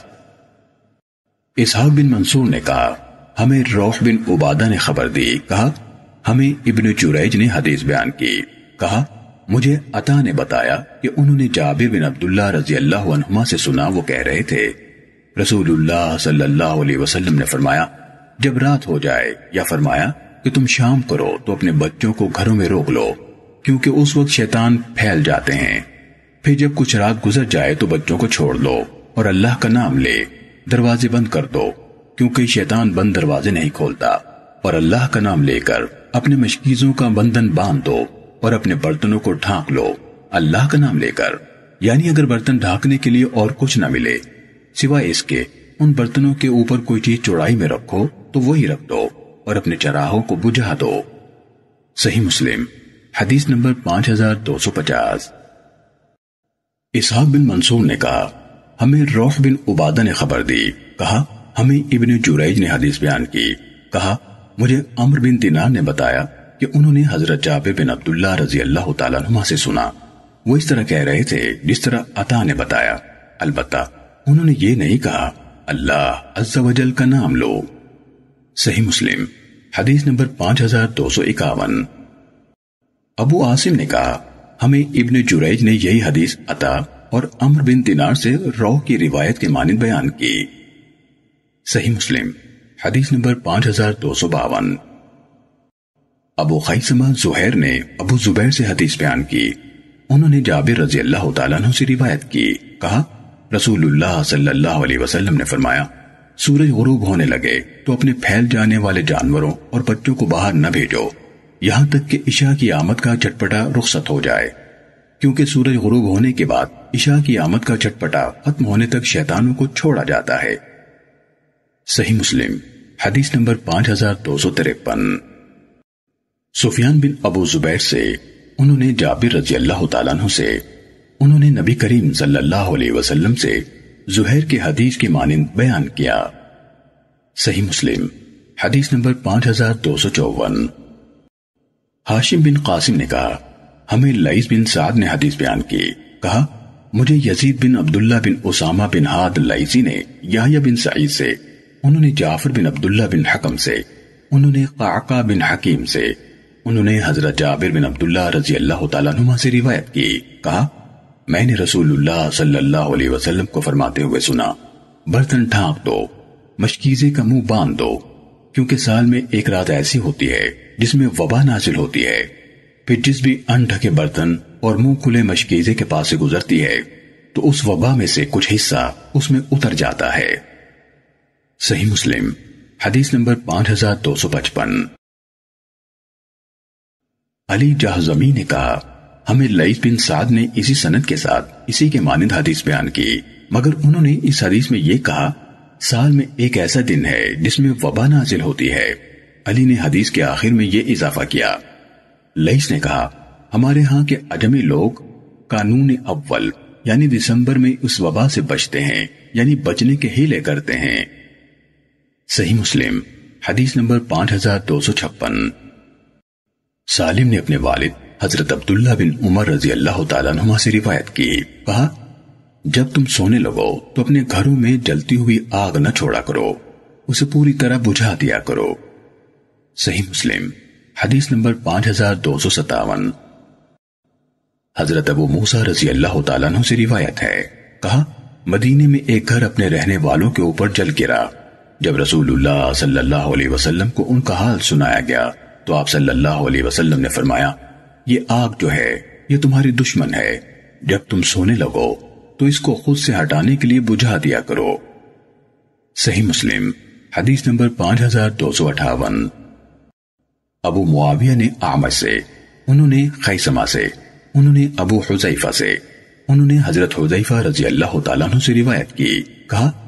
اسحاق بن منصور نے کہا ہمیں روح بن عبادہ نے خبر دی، کہا ہمیں ابن جریج نے حدیث بیان کی، کہا مجھے عطا نے بتایا کہ انہوں نے جابر بن عبداللہ رضی اللہ عنہما سے سنا، وہ کہہ رہے تھے رسول اللہ صلی اللہ علیہ وسلم نے فرمایا جب رات ہو جائے، یا فرمایا کہ تم شام کرو تو اپنے بچوں کو گھروں میں روک لو، کیونکہ اس وقت شیطان پھیل جاتے ہیں، پھر جب کچھ رات گزر جائے تو بچوں کو چھوڑ لو اور اللہ کا نام لے، دروازے بند کر دو کیونکہ شیطان بند دروازے نہیں کھولتا، اور اللہ کا نام لے کر اپنے مشکیزوں کا بندھن باندھ دو اور اپنے برتنوں کو ڈھانک لو اللہ کا نام لے کر، یعنی اگر برتن ڈھانکنے کے لیے اور کچھ نہ ملے سوائے اس کے ان برتنوں کے اوپر کوئی چیز چوڑائی میں رکھو تو وہی رکھ دو اور اپنے چراہوں کو بجھا دو۔ صحیح مسلم حدیث نمبر پانچ ہزار دو سو پچاس۔ اسحاق بن منصور نے کہا ہمیں روح بن عبادہ نے خبر دی، کہا ہمیں ابن جریج نے حدیث بیان کی، کہا مجھے عمرو بن دینار نے بتایا کہ انہوں نے حضرت جابر بن عبداللہ رضی اللہ تعالیٰ عنہ سے سنا، وہ اس طرح کہہ رہے تھے جس طرح عطا نے بتایا، البتہ انہوں نے یہ نہیں کہا اللہ عز و جل کا نام لو۔ صحیح مسلم حدیث نمبر پانچ ہزار دو سو اکاون۔ ابو عاصم نے کہا ہمیں ابن جریج نے یہی حدیث عطا اور عمرو بن دینار سے روح کی روایت کے مانند بیان کی۔ صحیح مسلم حدیث نمبر پانچ ہزار دو سو باون۔ ابو خیثمہ زہیر نے ابو زبیر سے حدیث بیان کی، انہوں نے جابر رضی اللہ تعالیٰ عنہ سے روایت کی، کہا رسول اللہ صلی اللہ علیہ وسلم نے فرمایا سورج غروب ہونے لگے تو اپنے پھیل جانے والے جانوروں اور بچوں کو باہر نہ بھیجو یہاں تک کہ عشاء کی آمد کا چٹپٹا رخصت ہو جائے، کیونکہ سورج غروب ہونے کے بعد عشاء کی آمد کا چٹپٹا ختم ہونے تک شیطانوں کو چھوڑا جاتا ہے۔ صحیح مسلم حدیث نمبر پانچ ہزار دو سو ترپن۔ سفیان بن ابو زبیر سے، انہوں نے جابر رضی اللہ تعالیٰ عنہ سے، انہوں نے نبی کریم صلی اللہ علیہ وسلم سے زہیر کی حدیث کی مانند بیان کیا۔ صحیح مسلم حدیث نمبر پانچ ہزار دو سو چوون۔ ہاشم بن قاسم نے کہا ہمیں لئیث بن سعد نے حدیث بیان کی، کہا مجھے یزید بن عبداللہ بن اسامہ بن ہاد لئیثی نے یحییٰ بن سعید سے، انہوں نے جعفر بن عبداللہ بن حکم سے، انہوں نے قعقاع بن حکیم سے، انہوں نے حضرت جابر بن عبداللہ رضی اللہ تعالیٰ عنہ سے روایت کی، کہا میں نے رسول اللہ صلی اللہ علیہ وسلم کو فرماتے ہوئے سنا برتن ڈھانک دو، مشکیزے کا منہ باندھ دو، کیونکہ سال میں ایک رات ایسی ہوتی ہے جس میں وبا نازل ہوتی ہے، پھر جس بھی ان ڈھکے برتن اور منہ کھلے مشکیزے کے پاس سے گزرتی ہے تو اس وبا میں سے کچھ حصہ اس میں اتر جاتا ہے۔ صحیح مسلم حدیث نمبر پانچ ہزار دو سو پچپن۔ علی جہضمی نے کہا ہمیں لئیث بن سعد نے اسی سند کے ساتھ اسی کے مانند حدیث بیان کی، مگر انہوں نے اس حدیث میں یہ کہا سال میں ایک ایسا دن ہے جس میں وبا نازل ہوتی ہے۔ علی نے حدیث کے آخر میں یہ اضافہ کیا۔ لئیث نے کہا ہمارے ہاں کے عجمی لوگ قانون اول یعنی دسمبر میں اس وبا سے بچتے ہیں، یعنی بچنے کے ہیلے کرتے ہیں۔ صحیح مسلم حدیث نمبر پانچ ہزار دو سو چھپن۔ سالم نے اپنے والد حضرت عبداللہ بن عمر رضی اللہ تعالیٰ عنہ سے روایت کی، کہا جب تم سونے لگو تو اپنے گھروں میں جلتی ہوئی آگ نہ چھوڑا کرو، اسے پوری طرح بجھا دیا کرو۔ صحیح مسلم حدیث نمبر پانچ ہزار دو سو ستاون۔ حضرت ابو موسیٰ رضی اللہ تعالیٰ عنہ سے روایت ہے، کہا مدینے میں ایک گھر اپنے رہنے والوں کے اوپر جل گرا، جب رسول اللہ صلی اللہ علیہ وسلم کو ان کا حال سنایا گیا تو آپ صلی اللہ علیہ وسلم نے فرمایا یہ آگ جو ہے یہ تمہاری دشمن ہے، جب تم سونے لگو تو اس کو خود سے ہٹانے کے لیے بجھا دیا کرو۔ صحیح مسلم حدیث نمبر پانچ ہزار دو سو اٹھاون۔ ابو معاویہ نے اعمش سے، انہوں نے خیثمہ سے، انہوں نے ابو حذیفہ سے، انہوں نے حضرت حذیفہ رضی اللہ تعالیٰ عنہ سے روایت کی، کہا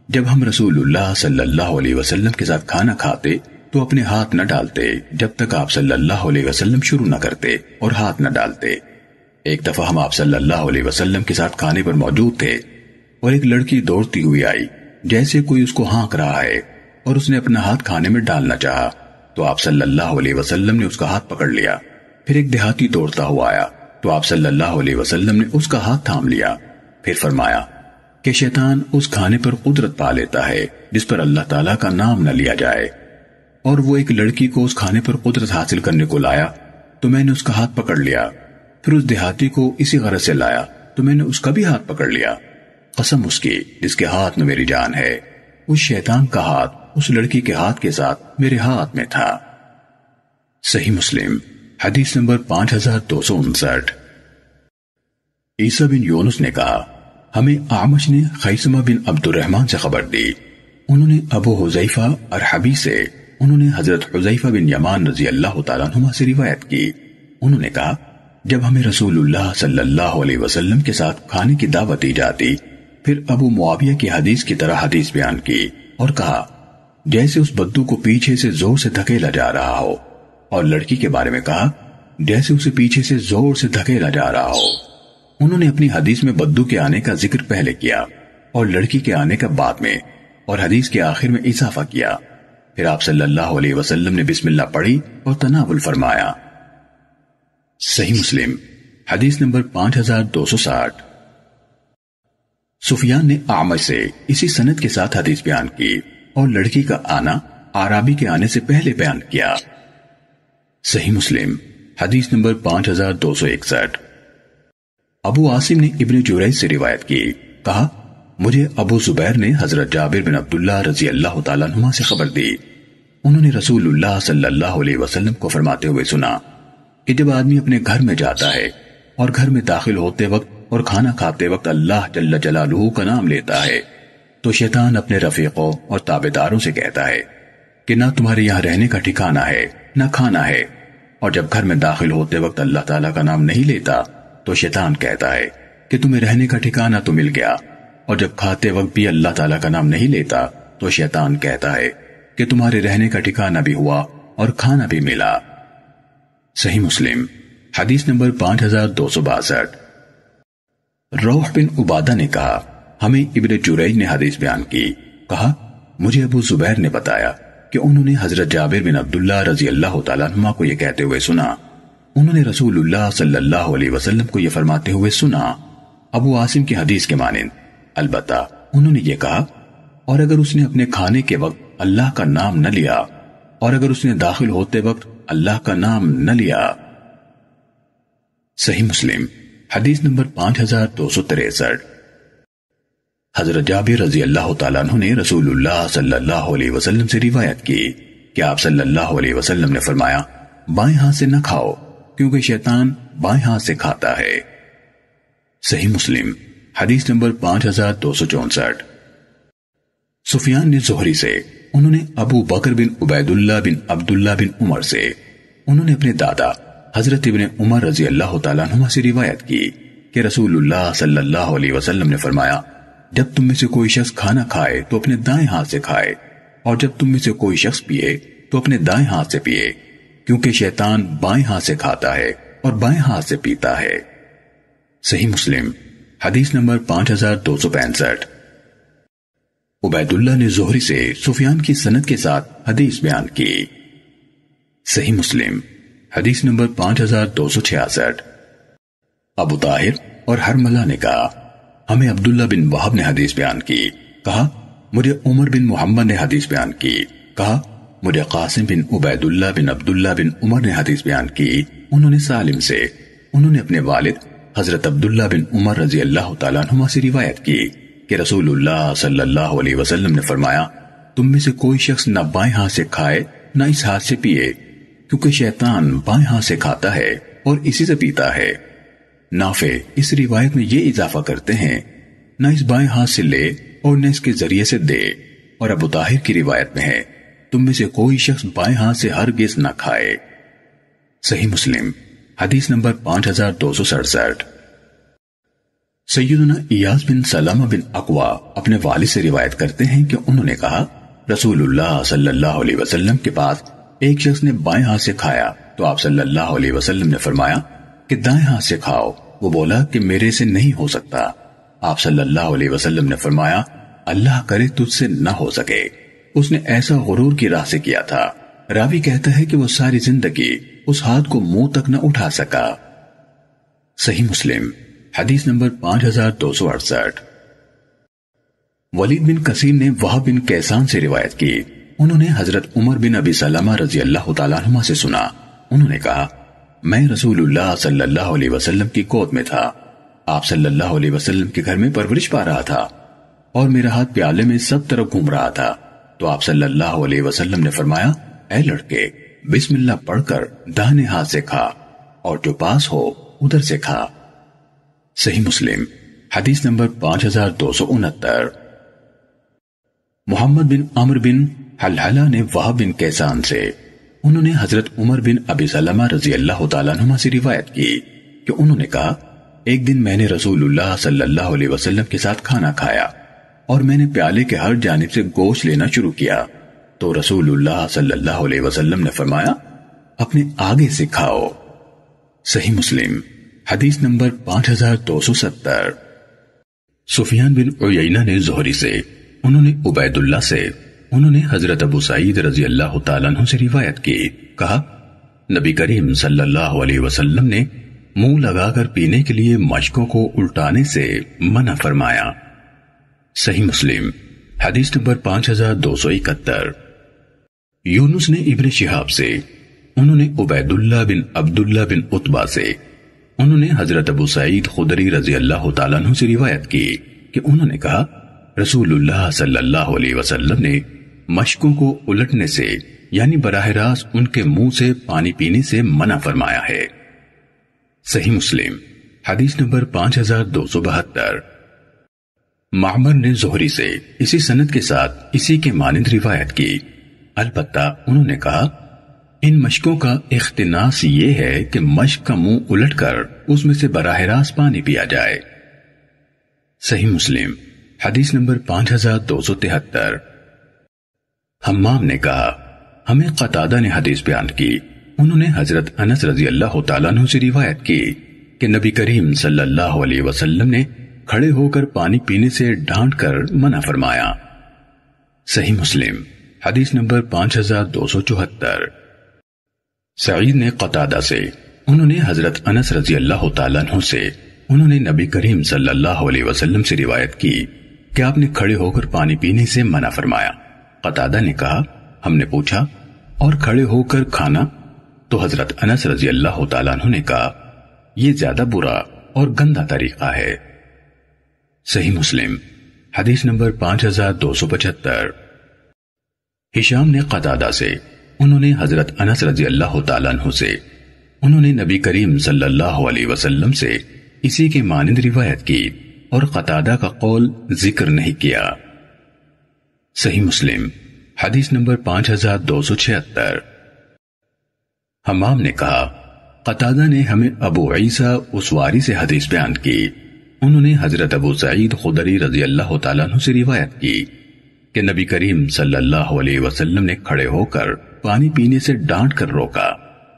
جب ہم رسول اللہ صلی اللہ علیہ وسلم کے ساتھ کھانا کھاتے تو اپنے ہاتھ نہ ڈالتے جب تک آپ صلی اللہ علیہ وسلم شروع نہ کرتے اور ہاتھ نہ ڈالتے۔ ایک دفعہ ہم آپ صلی اللہ علیہ وسلم کے ساتھ کھانے پر موجود تھے اور ایک لڑکی دوڑتی ہوئی آئی جیسے کوئی اس کو ہانک رہا ہے، اور اس نے اپنا ہاتھ کھانے میں ڈالنا چاہا تو آپ صلی اللہ علیہ وسلم نے اس کا ہاتھ پکڑ لیا۔ پھر ایک دیہاتی دوڑتا ہوا آیا تو آپ صلی اللہ علیہ وسلم نے اس کا ہاتھ تھام لیا، پھر فرمایا کہ شیطان اس کھانے پر قدرت پا لیتا ہے جس پر اللہ تعالیٰ کا نام نہ لیا جائے، اور وہ ایک لڑکی کو اس کھانے پر قدرت حاصل کرنے کو لایا تو میں نے اس کا ہاتھ پکڑ لیا، پھر اس دیہاتی کو اسی غرض سے لایا تو میں نے اس کا بھی ہاتھ پکڑ لیا۔ قسم اس کی جس کے ہاتھ میں میری جان ہے، اس شیطان کا ہاتھ اس لڑکی کے ہاتھ کے ساتھ میرے ہاتھ میں تھا۔ صحیح مسلم حدیث نمبر پانچ ہزار دو سو انسٹھ۔ عیسیٰ بن یونس نے کہا ہمیں اعمش نے خیثمہ بن عبد الرحمن سے خبر دی، انہوں نے ابو حذیفہ ارحبی سے انہوں نے حضرت حذیفہ بن یمان رضی اللہ تعالیٰ عنہ سے روایت کی، انہوں نے کہا جب ہمیں رسول اللہ صلی اللہ علیہ وسلم کے ساتھ کھانے کی دعوت دی جاتی پھر ابو معاویہ کی حدیث کی طرح حدیث بیان کی اور کہا جیسے اس بدو کو پیچھے سے زور سے دھکیلا جا رہا ہو، اور لڑکی کے بارے میں کہا جیسے اسے پیچھے سے زور سے دھکیلا جا رہا ہو۔ انہوں نے اپنی حدیث میں بدو کے آنے کا ذکر پہلے کیا اور لڑکی کے آنے کا بعد میں، اور حدیث کے آخر میں اضافہ کیا۔ پھر آپ صلی اللہ علیہ وسلم نے بسم اللہ پڑھی اور تناول فرمایا۔ صحیح مسلم حدیث نمبر پانچ ہزار دو سو ساٹھ۔ سفیان نے اعمش سے اسی سند کے ساتھ حدیث بیان کی اور لڑکی کا آنا عرابی کے آنے سے پہلے بیان کیا۔ صحیح مسلم حدیث نمبر پانچ ہزار دو سو اکسٹھ۔ ابو عاصم نے ابن جریج سے روایت کی، کہا مجھے ابو زبیر نے حضرت جابر بن عبداللہ رضی اللہ تعالیٰ عنہ سے خبر دی، انہوں نے رسول اللہ صلی اللہ علیہ وسلم کو فرماتے ہوئے سنا کہ جب آدمی اپنے گھر میں جاتا ہے اور گھر میں داخل ہوتے وقت اور کھانا کھاتے وقت اللہ جل جلالہ کا نام لیتا ہے تو شیطان اپنے رفیقوں اور تابعداروں سے کہتا ہے کہ نہ تمہارے یہاں رہنے کا ٹھکانہ ہے نہ کھانا ہے، اور جب گھر میں داخل ہوتے وقت اللہ تعالیٰ کا نام نہیں لیتا تو شیطان کہتا ہے کہ تمہیں رہنے کا ٹھکانہ تو مل گیا، اور جب کھاتے وقت بھی اللہ تعالیٰ کا نام نہیں لیتا تو شیطان کہتا ہے کہ تمہارے رہنے کا ٹھکانہ بھی ہوا اور کھانا بھی ملا۔ صحیح مسلم حدیث نمبر پانچ ہزار دو سو باسٹھ۔ روح بن عبادہ نے کہا ہمیں ابن جریج نے حدیث بیان کی، کہا مجھے ابو زبیر نے بتایا کہ انہوں نے حضرت جابر بن عبداللہ رضی اللہ تعالیٰ عنہ کو یہ کہتے ہوئے سنا، انہوں نے رسول اللہ صلی اللہ علیہ وسلم کو یہ فرماتے ہوئے سنا۔ ابو عاصم کی حدیث کے مانند، البتہ انہوں نے یہ کہا اور اگر اس نے اپنے کھانے کے وقت اللہ کا نام نہ لیا اور اگر اس نے داخل ہوتے وقت اللہ کا نام نہ لیا۔ صحیح مسلم حدیث نمبر پانچ ہزار دو سو تریسٹھ۔ حضرت جابر رضی اللہ تعالیٰ عنہ نے رسول اللہ صلی اللہ علیہ وسلم سے روایت کی کہ آپ صلی اللہ علیہ وسلم نے فرمایا بائیں ہاتھ سے نہ کھاؤ کیونکہ شیطان بائیں ہاتھ سے کھاتا ہے۔ صحیح مسلم حدیث نمبر پانچ ہزار دو سو چونسٹھ۔ سفیان نے زہری سے انہوں نے ابو بکر بن عبید اللہ بن عبداللہ بن عمر سے انہوں نے اپنے دادا حضرت ابن عمر رضی اللہ تعالیٰ عنہ سے روایت کی کہ رسول اللہ صلی اللہ علیہ وسلم نے فرمایا جب تم میں سے کوئی شخص کھانا کھائے تو اپنے دائیں ہاتھ سے کھائے، اور جب تم میں سے کوئی شخص پیے تو اپنے دائیں ہاتھ سے پیے، کیونکہ شیطان بائیں ہاتھ سے کھاتا ہے اور بائیں ہاتھ سے پیتا ہے۔ صحیح مسلم حدیث نمبر پانچ ہزار دو سو پینسٹھ۔ عبید اللہ نے زہری سے سفیان کی سند کے ساتھ حدیث بیان کی۔ صحیح مسلم حدیث نمبر پانچ ہزار دو سو چھیاسٹھ۔ ابو طاہر اور حرملہ نے کہا ہمیں عبداللہ بن وہب نے حدیث بیان کی، کہا مجھے عمر بن محمد نے حدیث بیان کی، کہا مجھے قاسم بن عبید اللہ بن عبداللہ بن عمر نے حدیث بیان کی، انہوں نے سالم سے انہوں نے اپنے والد حضرت عبداللہ بن عمر رضی اللہ تعالیٰ عنہما سے روایت کی کہ رسول اللہ صلی اللہ علیہ وسلم نے فرمایا تم میں سے کوئی شخص نہ بائیں ہاتھ سے کھائے نہ اس ہاتھ سے پیے، کیونکہ شیطان بائیں ہاتھ سے کھاتا ہے اور اسی سے پیتا ہے۔ نافع اس روایت میں یہ اضافہ کرتے ہیں نہ اس بائیں ہاتھ سے لے اور نہ اس کے ذریعے سے دے، اور ابو طاہر کی روایت میں ہے تم میں سے کوئی شخص بائیں ہاتھ سے ہرگز نہ کھائے۔ صحیح مسلم حدیث نمبر پانچ ہزار دو سو سڑسٹھ۔ سیدنا ایاس بن سلمہ بن اقوا اپنے والد سے روایت کرتے ہیں کہ انہوں نے کہا رسول اللہ صلی اللہ علیہ وسلم کے پاس ایک شخص نے بائیں ہاتھ سے کھایا تو آپ صلی اللہ علیہ وسلم نے فرمایا کہ دائیں ہاتھ سے کھاؤ۔ وہ بولا کہ میرے سے نہیں ہو سکتا۔ آپ صلی اللہ علیہ وسلم نے فرمایا اللہ کرے تجھ سے نہ ہو سکے۔ اس نے ایسا غرور کی راہ سے کیا تھا۔ راوی کہتا ہے کہ وہ ساری زندگی اس ہاتھ کو منہ تک نہ اٹھا سکا۔ صحیح مسلم حدیث نمبر پانچ ہزار دو سو اڑسٹھ۔ ولید بن کثیر نے وہب بن کیسان سے روایت کی، انہوں نے حضرت عمر بن ابی سلمہ رضی اللہ تعالیٰ عنہ سے سنا، انہوں نے کہا میں رسول اللہ صلی اللہ علیہ وسلم کی گود میں تھا، آپ صلی اللہ علیہ وسلم کے گھر میں پرورش پا رہا تھا اور میرا ہاتھ پیالے میں سب طرف گھوم رہا تھا، تو آپ صلی اللہ علیہ وسلم نے فرمایا اے لڑکے بسم اللہ پڑھ کر داہنے ہاتھ سے کھا اور جو پاس ہو ادھر سے کھا۔ صحیح مسلم حدیث نمبر پانچ ہزار دو سو انہتر۔ محمد بن عمر بن حلحلہ نے وہب بن کیسان سے، انہوں نے حضرت عمر بن ابی سلمہ رضی اللہ تعالیٰ عنہ سے روایت کی کہ انہوں نے کہا ایک دن میں نے رسول اللہ صلی اللہ علیہ وسلم کے ساتھ کھانا کھایا اور میں نے پیالے کے ہر جانب سے گوشت لینا شروع کیا تو رسول اللہ صلی اللہ علیہ وسلم نے فرمایا اپنے آگے سے کھاؤ۔ صحیح مسلم حدیث نمبر پانچ ہزار دو سو ستر۔ سفیان بن عیینہ نے زہری سے، انہوں نے عبید اللہ سے، انہوں نے حضرت ابو سعید رضی اللہ تعالیٰ عنہ سے روایت کی، کہا نبی کریم صلی اللہ علیہ وسلم نے منہ لگا کر پینے کے لیے مشکوں کو الٹانے سے منع فرمایا۔ صحیح مسلم حدیث نمبر پانچ ہزار دو سو اکہتر۔ یونس نے ابن شہاب سے، انہوں نے عبید اللہ بن عبداللہ بن عتبہ سے، انہوں نے حضرت ابو سعید خدری رضی اللہ تعالیٰ عنہ سے روایت کی کہ انہوں نے کہا رسول اللہ صلی اللہ علیہ وسلم نے مشکوں کو الٹنے سے یعنی براہ راست ان کے منہ سے پانی پینے سے منع فرمایا ہے۔ صحیح مسلم حدیث نمبر پانچ ہزار دو سو بہتر۔ معمر نے زہری سے اسی سند کے ساتھ اسی کے مانند روایت کی، البتہ انہوں نے کہا ان مشکوں کا اختناس یہ ہے کہ مشک کا منہ الٹ کر اس میں سے براہ راست پانی پیا جائے۔ صحیح مسلم حدیث نمبر پانچ ہزار دو سو تہتر۔ حمام نے کہا ہمیں قتادہ نے حدیث بیان کی، انہوں نے حضرت انس رضی اللہ تعالیٰ عنہ سے روایت کی کہ نبی کریم صلی اللہ علیہ وسلم نے کھڑے ہو کر پانی پینے سے ڈانٹ کر منع فرمایا۔ صحیح مسلم حدیث نمبر پانچ ہزار دو سو چوہتر۔ سعید نے قتادہ سے، انہوں نے حضرت انس رضی اللہ تعالیٰ عنہ سے، انہوں نے نبی کریم صلی اللہ علیہ وسلم سے روایت کی کہ آپ نے کھڑے ہو کر پانی پینے سے منع فرمایا۔ قتادہ نے کہا ہم نے پوچھا اور کھڑے ہو کر کھانا؟ تو حضرت انس رضی اللہ تعالیٰ عنہ نے کہا یہ زیادہ برا اور گندا طریقہ ہے۔ صحیح مسلم حدیث نمبر پانچ ہزار دو سو پچہتر۔ ہشام نے قتادہ سے، انہوں نے حضرت انس رضی اللہ تعالیٰ عنہ سے، انہوں نے نبی کریم صلی اللہ علیہ وسلم سے اسی کے مانند روایت کی اور قتادہ کا قول ذکر نہیں کیا۔ صحیح مسلم حدیث نمبر پانچ ہزار دو سو چھہتر۔ حمام نے کہا قتادہ نے ہمیں ابو عیسیٰ اسواری سے حدیث بیان کی، انہوں نے حضرت ابو سعید خدری رضی اللہ تعالیٰ عنہ سے روایت کی کہ نبی کریم صلی اللہ علیہ وسلم نے کھڑے ہو کر پانی پینے سے ڈانٹ کر روکا۔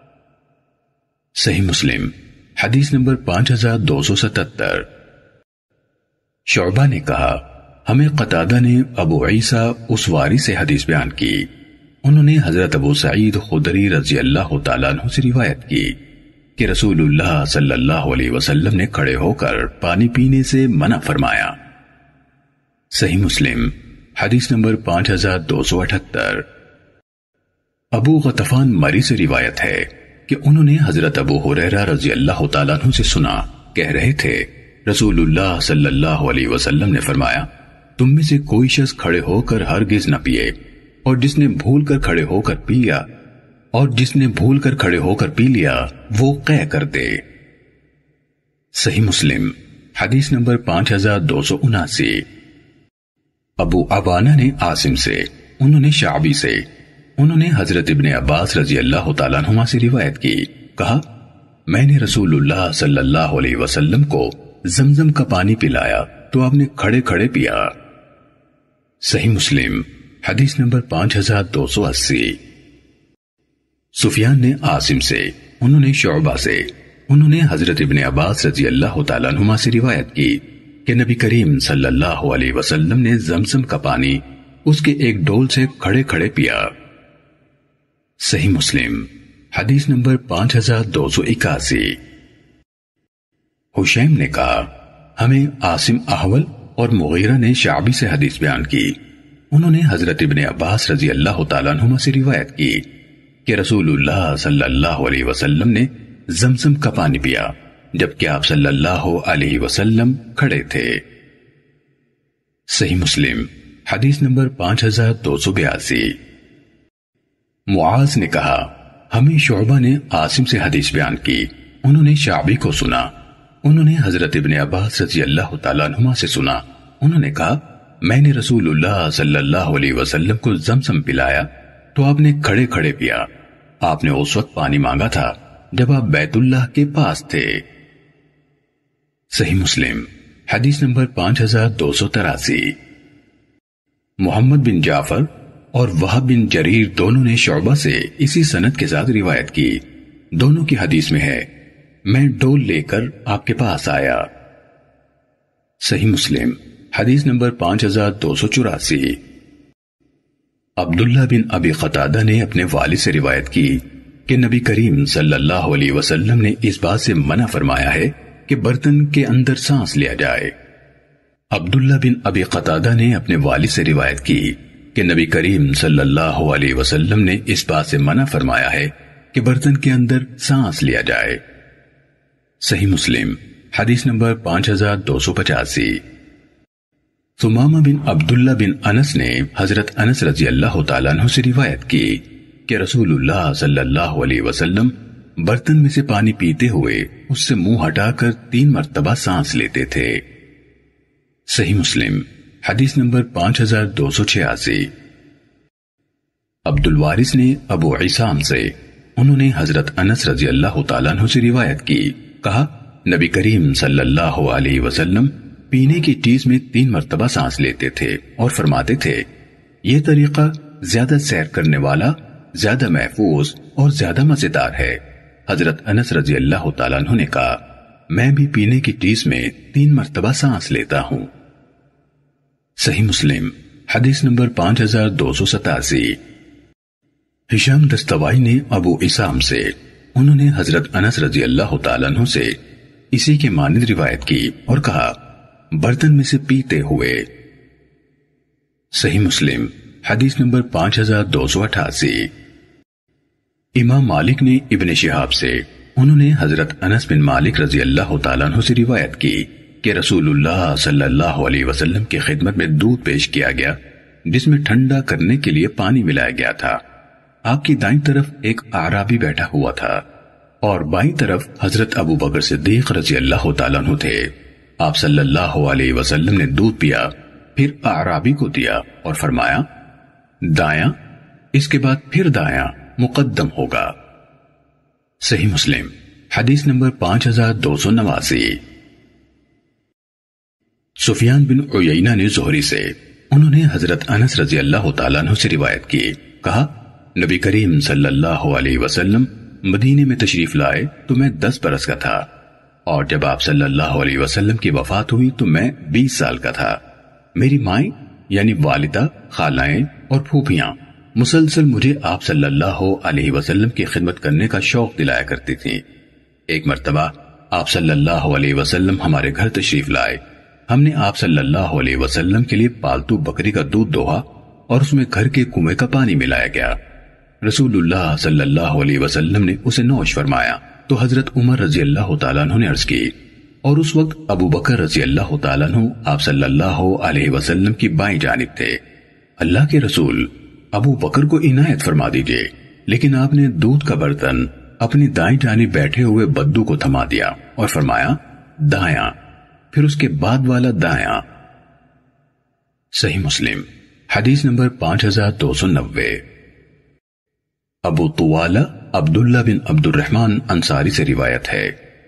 صحیح مسلم حدیث نمبر پانچ ہزار دو سو ستتر۔ شعبہ نے کہا ہمیں قتادہ نے ابو عیسیٰ اسواری سے حدیث بیان کی، انہوں نے حضرت ابو سعید خدری رضی اللہ تعالیٰ عنہ سے روایت کی کہ رسول اللہ صلی اللہ علیہ وسلم نے کھڑے ہو کر پانی پینے سے منع فرمایا۔ صحیح مسلم حدیث نمبر پانچ ہزار دو سو اٹھتر۔ ابو غطفان مری سے روایت ہے کہ انہوں نے حضرت ابو ہریرہ رضی اللہ تعالیٰ عنہ سے سنا، کہہ رہے تھے رسول اللہ صلی اللہ علیہ وسلم نے فرمایا تم میں سے کوئی شخص کھڑے ہو کر ہرگز نہ پیے، اور جس نے بھول کر کھڑے ہو کر پی لیا اور جس نے بھول کر کھڑے ہو کر پی لیا وہ قے کر دے۔ صحیح مسلم حدیث نمبر پانچ ہزار دو سو اناسی۔ ابو عوانہ نے عاصم سے، انہوں نے شعبی سے، انہوں نے حضرت ابن عباس رضی اللہ تعالیٰ عنہما سے روایت کی، کہا میں نے رسول اللہ صلی اللہ علیہ وسلم کو زمزم کا پانی پلایا تو آپ نے کھڑے کھڑے پیا۔ صحیح مسلم حدیث نمبر پانچ ہزار دو سو اسی۔ سفیان نے عاصم سے، انہوں نے شعبہ سے، انہوں نے حضرت ابن عباس رضی اللہ تعالیٰ عنہما سے روایت کی کہ نبی کریم صلی اللہ علیہ وسلم نے زمزم کا پانی اس کے ایک ڈول سے کھڑے کھڑے پیا۔ صحیح مسلم حدیث نمبر پانچ ہزار دو سو اکاسی۔ حشیم نے کہا ہمیں عاصم احول اور مغیرہ نے شعبی سے حدیث بیان کی، انہوں نے حضرت ابن عباس رضی اللہ تعالیٰ عنہما سے روایت کی کہ رسول اللہ صلی اللہ علیہ وسلم نے زمزم کا پانی پیا جبکہ آپ صلی اللہ علیہ وسلم کھڑے تھے۔ صحیح مسلم حدیث نمبر پانچ ہزار دو سو بیاسی۔ معاذ نے کہا ہمیں شعبہ نے عاصم سے حدیث بیان کی، انہوں نے شعبی کو سنا، انہوں نے حضرت ابن عباس رضی اللہ تعالیٰ عنہما سے سنا، انہوں نے کہا میں نے رسول اللہ صلی اللہ علیہ وسلم کو زمزم پلایا تو آپ نے کھڑے کھڑے پیا، آپ نے اس وقت پانی مانگا تھا جب آپ بیت اللہ کے پاس تھے۔ صحیح مسلم حدیث نمبر پانچ ہزار دو سو تراسی۔ محمد بن جعفر اور وہب بن جریر دونوں نے شعبہ سے اسی سند کے ساتھ روایت کی، دونوں کی حدیث میں ہے میں ڈول لے کر آپ کے پاس آیا۔ صحیح مسلم حدیث نمبر پانچ ہزار دو سو چوراسی۔ عبداللہ بن ابی قتادہ نے اپنے والد سے روایت کی کہ نبی کریم صلی اللہ علیہ وسلم نے اس بات سے منع فرمایا ہے کہ برتن کے اندر سانس لیا جائے۔ عبداللہ بن ابی قتادہ نے اپنے والد سے روایت کی کہ نبی کریم صلی اللہ علیہ وسلم نے اس بات سے منع فرمایا ہے کہ برتن کے اندر سانس لیا جائے۔ صحیح مسلم حدیث نمبر پانچ ہزار دو سو پچاسی۔ ثمامہ بن عبداللہ بن انس نے حضرت انس رضی اللہ تعالیٰ عنہ سے روایت کی کہ رسول اللہ صلی اللہ علیہ وسلم برتن میں سے پانی پیتے ہوئے اس سے منہ ہٹا کر تین مرتبہ سانس لیتے تھے۔ صحیح مسلم حدیث نمبر پانچ ہزار دو سو چھیاسی۔ عبد الوارث نے ابو عصام سے، انہوں نے حضرت انس رضی اللہ تعالیٰ عنہ سے روایت کی، کہا نبی کریم صلی اللہ علیہ وسلم پینے کی چیز میں تین مرتبہ سانس لیتے تھے اور فرماتے تھے یہ طریقہ زیادہ سیر کرنے والا، زیادہ محفوظ اور زیادہ مزیدار ہے۔ حضرت انس رضی اللہ تعالیٰ عنہ نے کہا میں بھی پینے کی چیز میں تین مرتبہ سانس لیتا ہوں۔ صحیح مسلم حدیث نمبر پانچ ہزار دو سو ستاسی۔ ہشام دستوائی نے ابو عصام سے، انہوں نے حضرت انس رضی اللہ تعالیٰ عنہ سے اسی کے مانند روایت کی اور کہا برتن میں سے پیتے ہوئے۔ صحیح مسلم حدیث نمبر پانچ ہزار دو سو اٹھاسی۔ امام مالک نے ابن شہاب سے، انہوں نے حضرت انس بن مالک رضی اللہ تعالیٰ عنہ سے روایت کی کہ رسول اللہ صلی اللہ علیہ وسلم کی خدمت میں دودھ پیش کیا گیا جس میں ٹھنڈا کرنے کے لیے پانی ملایا گیا تھا۔ آپ کی دائیں طرف ایک اعرابی بیٹھا ہوا تھا اور بائیں طرف حضرت ابو بکر صدیق رضی اللہ تعالیٰ عنہ تھے۔ آپ صلی اللہ علیہ وسلم نے دودھ پیا، پھر اعرابی کو دیا اور فرمایا دایاں، اس کے بعد پھر دایاں مقدم ہوگا۔ صحیح مسلم حدیث نمبر پانچ ہزار دو سو نواسی۔ سفیان بن عیینہ نے زہری سے، انہوں نے حضرت انس رضی اللہ تعالیٰ عنہ سے روایت کی، کہا نبی کریم صلی اللہ علیہ وسلم مدینے میں تشریف لائے تو میں دس برس کا تھا، اور جب آپ صلی اللہ علیہ وسلم کی وفات ہوئی تو میں بیس سال کا تھا۔ میری مائیں یعنی والدہ، خالائیں اور پھوپھیاں مسلسل مجھے آپ صلی اللہ علیہ وسلم کی خدمت کرنے کا شوق دلایا کرتی تھی۔ ایک مرتبہ آپ صلی اللہ علیہ وسلم ہمارے گھر تشریف لائے، ہم نے آپ صلی اللہ علیہ وسلم کے لیے پالتو بکری کا دودھ دوہا اور اس میں گھر کے کنویں کا پانی ملایا گیا۔ رسول اللہ صلی اللہ علیہ وسلم نے اسے نوش فرمایا تو حضرت عمر رضی اللہ تعالیٰ عنہ نے عرض کی، اور اس وقت ابو بکر رضی اللہ تعالیٰ عنہ آپ صلی اللہ علیہ وسلم کی بائیں جانب تھے۔ اللہ کے رسول ابو بکر کو عنایت فرما دیجئے، لیکن آپ نے دودھ کا برتن اپنی دائیں جانب بیٹھے ہوئے بدو کو تھما دیا اور فرمایا دایاں، پھر اس کے بعد والا دایاں۔ صحیح مسلم حدیث نمبر پانچ ہزار دو سو نوے۔ ابو طوالہ عبداللہ بن عبد الرحمن انصاری سے روایت ہے،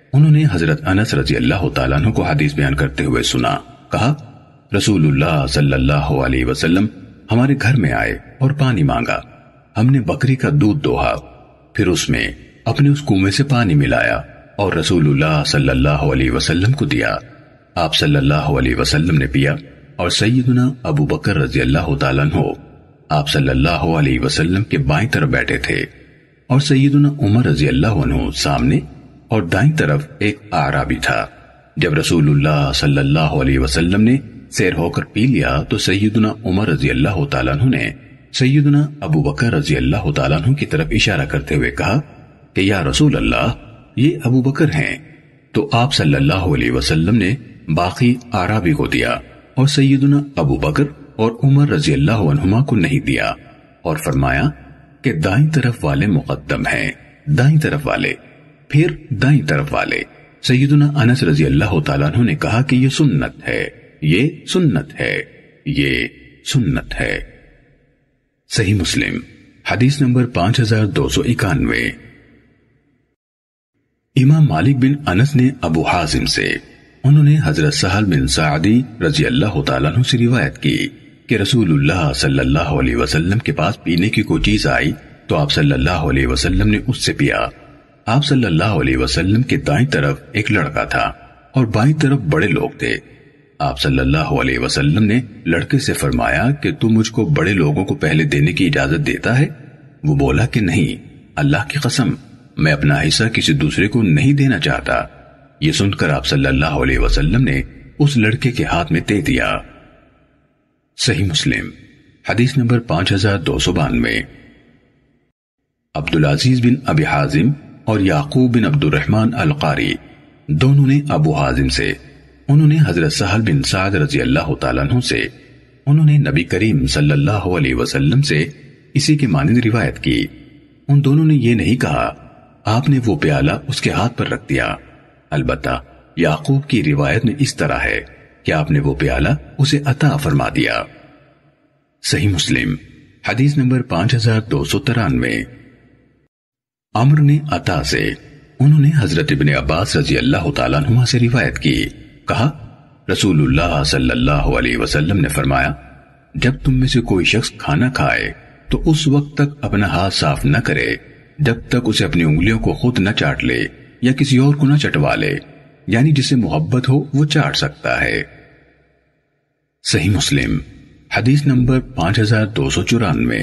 انہوں نے حضرت انس رضی اللہ تعالیٰ عنہ کو حدیث بیان کرتے ہوئے سنا، کہا رسول اللہ صلی اللہ علیہ وسلم ہمارے گھر میں آئے اور پانی مانگا، ہم نے بکری کا دودھ دوہا، پھر اس میں اپنے اس کنویں سے پانی ملایا اور رسول اللہ صلی اللہ علیہ وسلم کو دیا۔ آپ صلی اللہ علیہ وسلم نے پیا اور سیدنا ابو بکر رضی اللہ تعالیٰ عنہ آپ صلی اللہ علیہ وسلم کے بائیں طرف بیٹھے تھے اور سیدنا عمر رضی اللہ عنہ سامنے اور دائیں طرف ایک اعرابی تھا۔ جب رسول اللہ صلی اللہ علیہ وسلم نے سیر ہو کر پی لیا تو سیدنا عمر رضی اللہ تعالیٰ عنہ نے سیدنا ابو بکر رضی اللہ تعالیٰ عنہ کی طرف اشارہ کرتے ہوئے کہا کہ یا رسول اللہ یہ ابو بکر ہیں، تو آپ صلی اللہ علیہ وسلم نے باقی اعرابی کو دیا اور سیدنا ابو بکر اور عمر رضی اللہ عنہما کو نہیں دیا، اور فرمایا کہ دائیں طرف والے مقدم ہیں، دائیں طرف والے، پھر دائیں طرف والے۔ سیدنا انس رضی اللہ تعالیٰ عنہ نے کہا کہ یہ سنت ہے، یہ سنت ہے، یہ سنت ہے۔ صحیح مسلم حدیث نمبر پانچ ہزار دو سو اکانوے۔ امام مالک بن انس نے ابو حازم سے، انہوں نے حضرت سہل بن سعدی رضی اللہ تعالیٰ عنہ سے روایت کی کہ رسول اللہ صلی اللہ علیہ وسلم کے پاس پینے کی کوئی چیز آئی تو آپ صلی اللہ علیہ وسلم نے اس سے پیا۔ آپ صلی اللہ علیہ وسلم کے دائیں طرف ایک لڑکا تھا اور بائیں طرف بڑے لوگ تھے۔ آپ صلی اللہ علیہ وسلم نے لڑکے سے فرمایا کہ تم مجھ کو بڑے لوگوں کو پہلے دینے کی اجازت دیتا ہے؟ وہ بولا کہ نہیں، اللہ کی قسم میں اپنا حصہ کسی دوسرے کو نہیں دینا چاہتا۔ یہ سن کر آپ صلی اللہ علیہ وسلم نے اس لڑکے کے ہاتھ میں دے دیا۔ صحیح مسلم حدیث نمبر پانچ ہزار دو سو بانوے۔ عبدالعزیز بن ابی حازم اور یعقوب بن عبد الرحمن القاری دونوں نے ابو حازم سے، انہوں نے حضرت سہل بن سعد رضی اللہ تعالیٰ عنہ سے، انہوں نے نبی کریم صلی اللہ علیہ وسلم سے اسی کے مانند روایت کی۔ ان دونوں نے یہ نہیں کہا آپ نے وہ پیالہ اس کے ہاتھ پر رکھ دیا، البتہ یعقوب کی روایت میں اس طرح ہے کہ آپ نے وہ پیالہ اسے عطا فرما دیا۔ صحیح مسلم حدیث نمبر پانچ ہزار دو سو ترانوے۔ عمر نے عطا سے، انہوں نے حضرت ابن عباس رضی اللہ تعالیٰ عنہما سے روایت کی، کہا رسول اللہ صلی اللہ علیہ وسلم نے فرمایا جب تم میں سے کوئی شخص کھانا کھائے تو اس وقت تک اپنا ہاتھ صاف نہ کرے جب تک اسے اپنی انگلیوں کو خود نہ چاٹ لے یا کسی اور کو نہ چٹوا لے، یعنی جسے محبت ہو وہ چاٹ سکتا ہے۔ صحیح مسلم حدیث نمبر پانچ ہزار دو سو چورانوے۔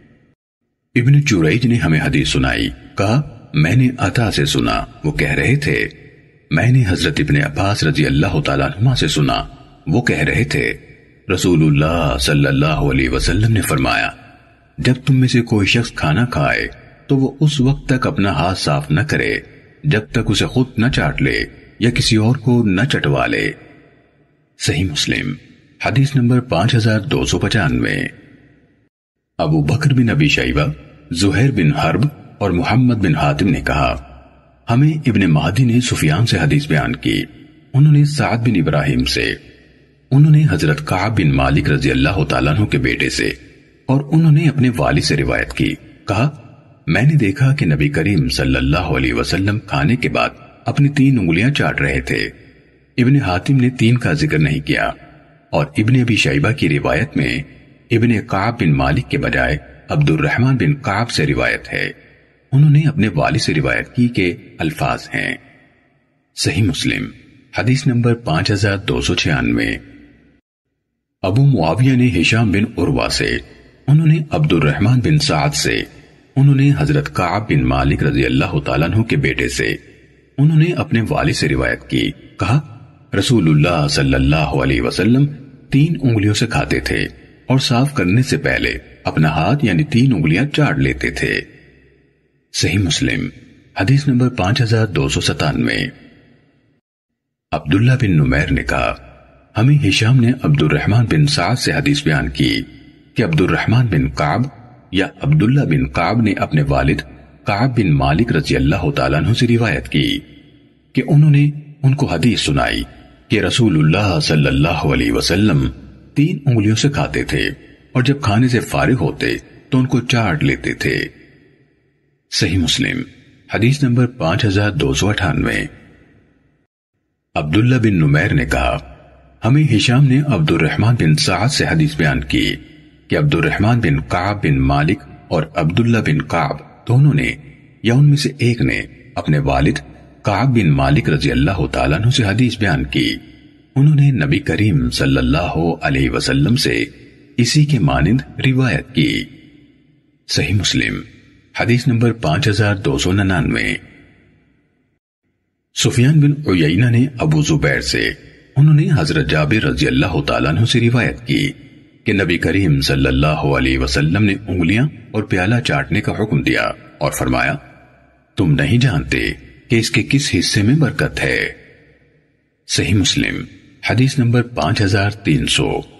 ابن جریج نے ہمیں حدیث سنائی، کہا میں نے عطا سے سنا، وہ کہہ رہے تھے میں نے حضرت ابن عباس رضی اللہ تعالیٰ عنہما سے سنا، وہ کہہ رہے تھے رسول اللہ صلی اللہ علیہ وسلم نے فرمایا جب تم میں سے کوئی شخص کھانا کھائے تو وہ اس وقت تک اپنا ہاتھ صاف نہ کرے جب تک اسے خود نہ چاٹ لے یا کسی اور کو نہ چٹوا لے۔ صحیح مسلم حدیث نمبر پانچ ہزار دو سو پچانوے۔ ابو بکر بن ابی شیبہ، زہیر بن حرب اور محمد بن حاتم نے کہا ہمیں ابن مہدی نے سفیان سے حدیث بیان کی، انہوں نے سعد بن ابراہیم سے، انہوں نے حضرت کعب بن مالک رضی اللہ تعالیٰ عنہ کے بیٹے سے، اور انہوں نے اپنے والد سے روایت کی، کہا میں نے دیکھا کہ نبی کریم صلی اللہ علیہ وسلم کھانے کے بعد اپنی تین انگلیاں چاٹ رہے تھے۔ ابن حاتم نے تین کا ذکر نہیں کیا، اور ابن ابی شیبہ کی روایت میں ابن کعب بن مالک کے بجائے عبد الرحمن بن کعب سے روایت ہے، انہوں نے اپنے والد سے روایت کی کہ الفاظ ہیں۔ صحیح مسلم حدیث نمبر پانچ ہزار دو سو چھیانوے۔ ابو معاویہ نے ہشام بن عروہ سے، انہوں نے عبد الرحمن بن سعد سے، انہوں نے حضرت کعب بن مالک رضی اللہ تعالیٰ عنہ کے بیٹے سے، انہوں نے اپنے والد سے روایت کی، کہا رسول اللہ صلی اللہ علیہ وسلم تین انگلیوں سے کھاتے تھے اور صاف کرنے سے پہلے اپنا ہاتھ یعنی تین انگلیاں چاٹ لیتے تھے۔ صحیح مسلم حدیث نمبر پانچ ہزار دو سو ستانوے۔ عبداللہ بن نمیر نے کہا ہمیں ہشام نے عبد الرحمن بن سعد سے حدیث بیان کی کہ عبد الرحمن بن کعب یا عبداللہ بن کعب نے اپنے والد کعب بن مالک رضی اللہ تعالیٰ عنہ سے روایت کی کہ انہوں نے ان کو حدیث سنائی کہ رسول اللہ صلی اللہ علیہ وسلم تین انگلیوں سے کھاتے تھے اور جب کھانے سے فارغ ہوتے تو ان کو چاٹ لیتے تھے۔ صحیح مسلم حدیث نمبر پانچ ہزار دو سو اٹھانوے۔ عبداللہ بن نمیر نے کہا ہمیں ہشام نے عبد الرحمن بن سعد سے حدیث بیان کی کہ عبد الرحمن بن کعب بن مالک اور عبداللہ بن کعب دونوں نے یا ان میں سے ایک نے اپنے والد کعب بن مالک رضی اللہ تعالیٰ عنہ سے حدیث بیان کی. انہوں نے نبی کریم صلی اللہ علیہ وسلم سے اسی کے مانند روایت کی. صحیح مسلم حدیث نمبر پانچ ہزار دو سو ننانوے. سفیان بن عیینہ نے ابو زبیر سے انہوں نے حضرت جابر رضی اللہ تعالیٰ عنہ سے روایت کی کہ نبی کریم صلی اللہ علیہ وسلم نے انگلیاں اور پیالہ چاٹنے کا حکم دیا اور فرمایا تم نہیں جانتے کہ اس کے کس حصے میں برکت ہے. صحیح مسلم حدیث نمبر پانچ ہزار تین سو.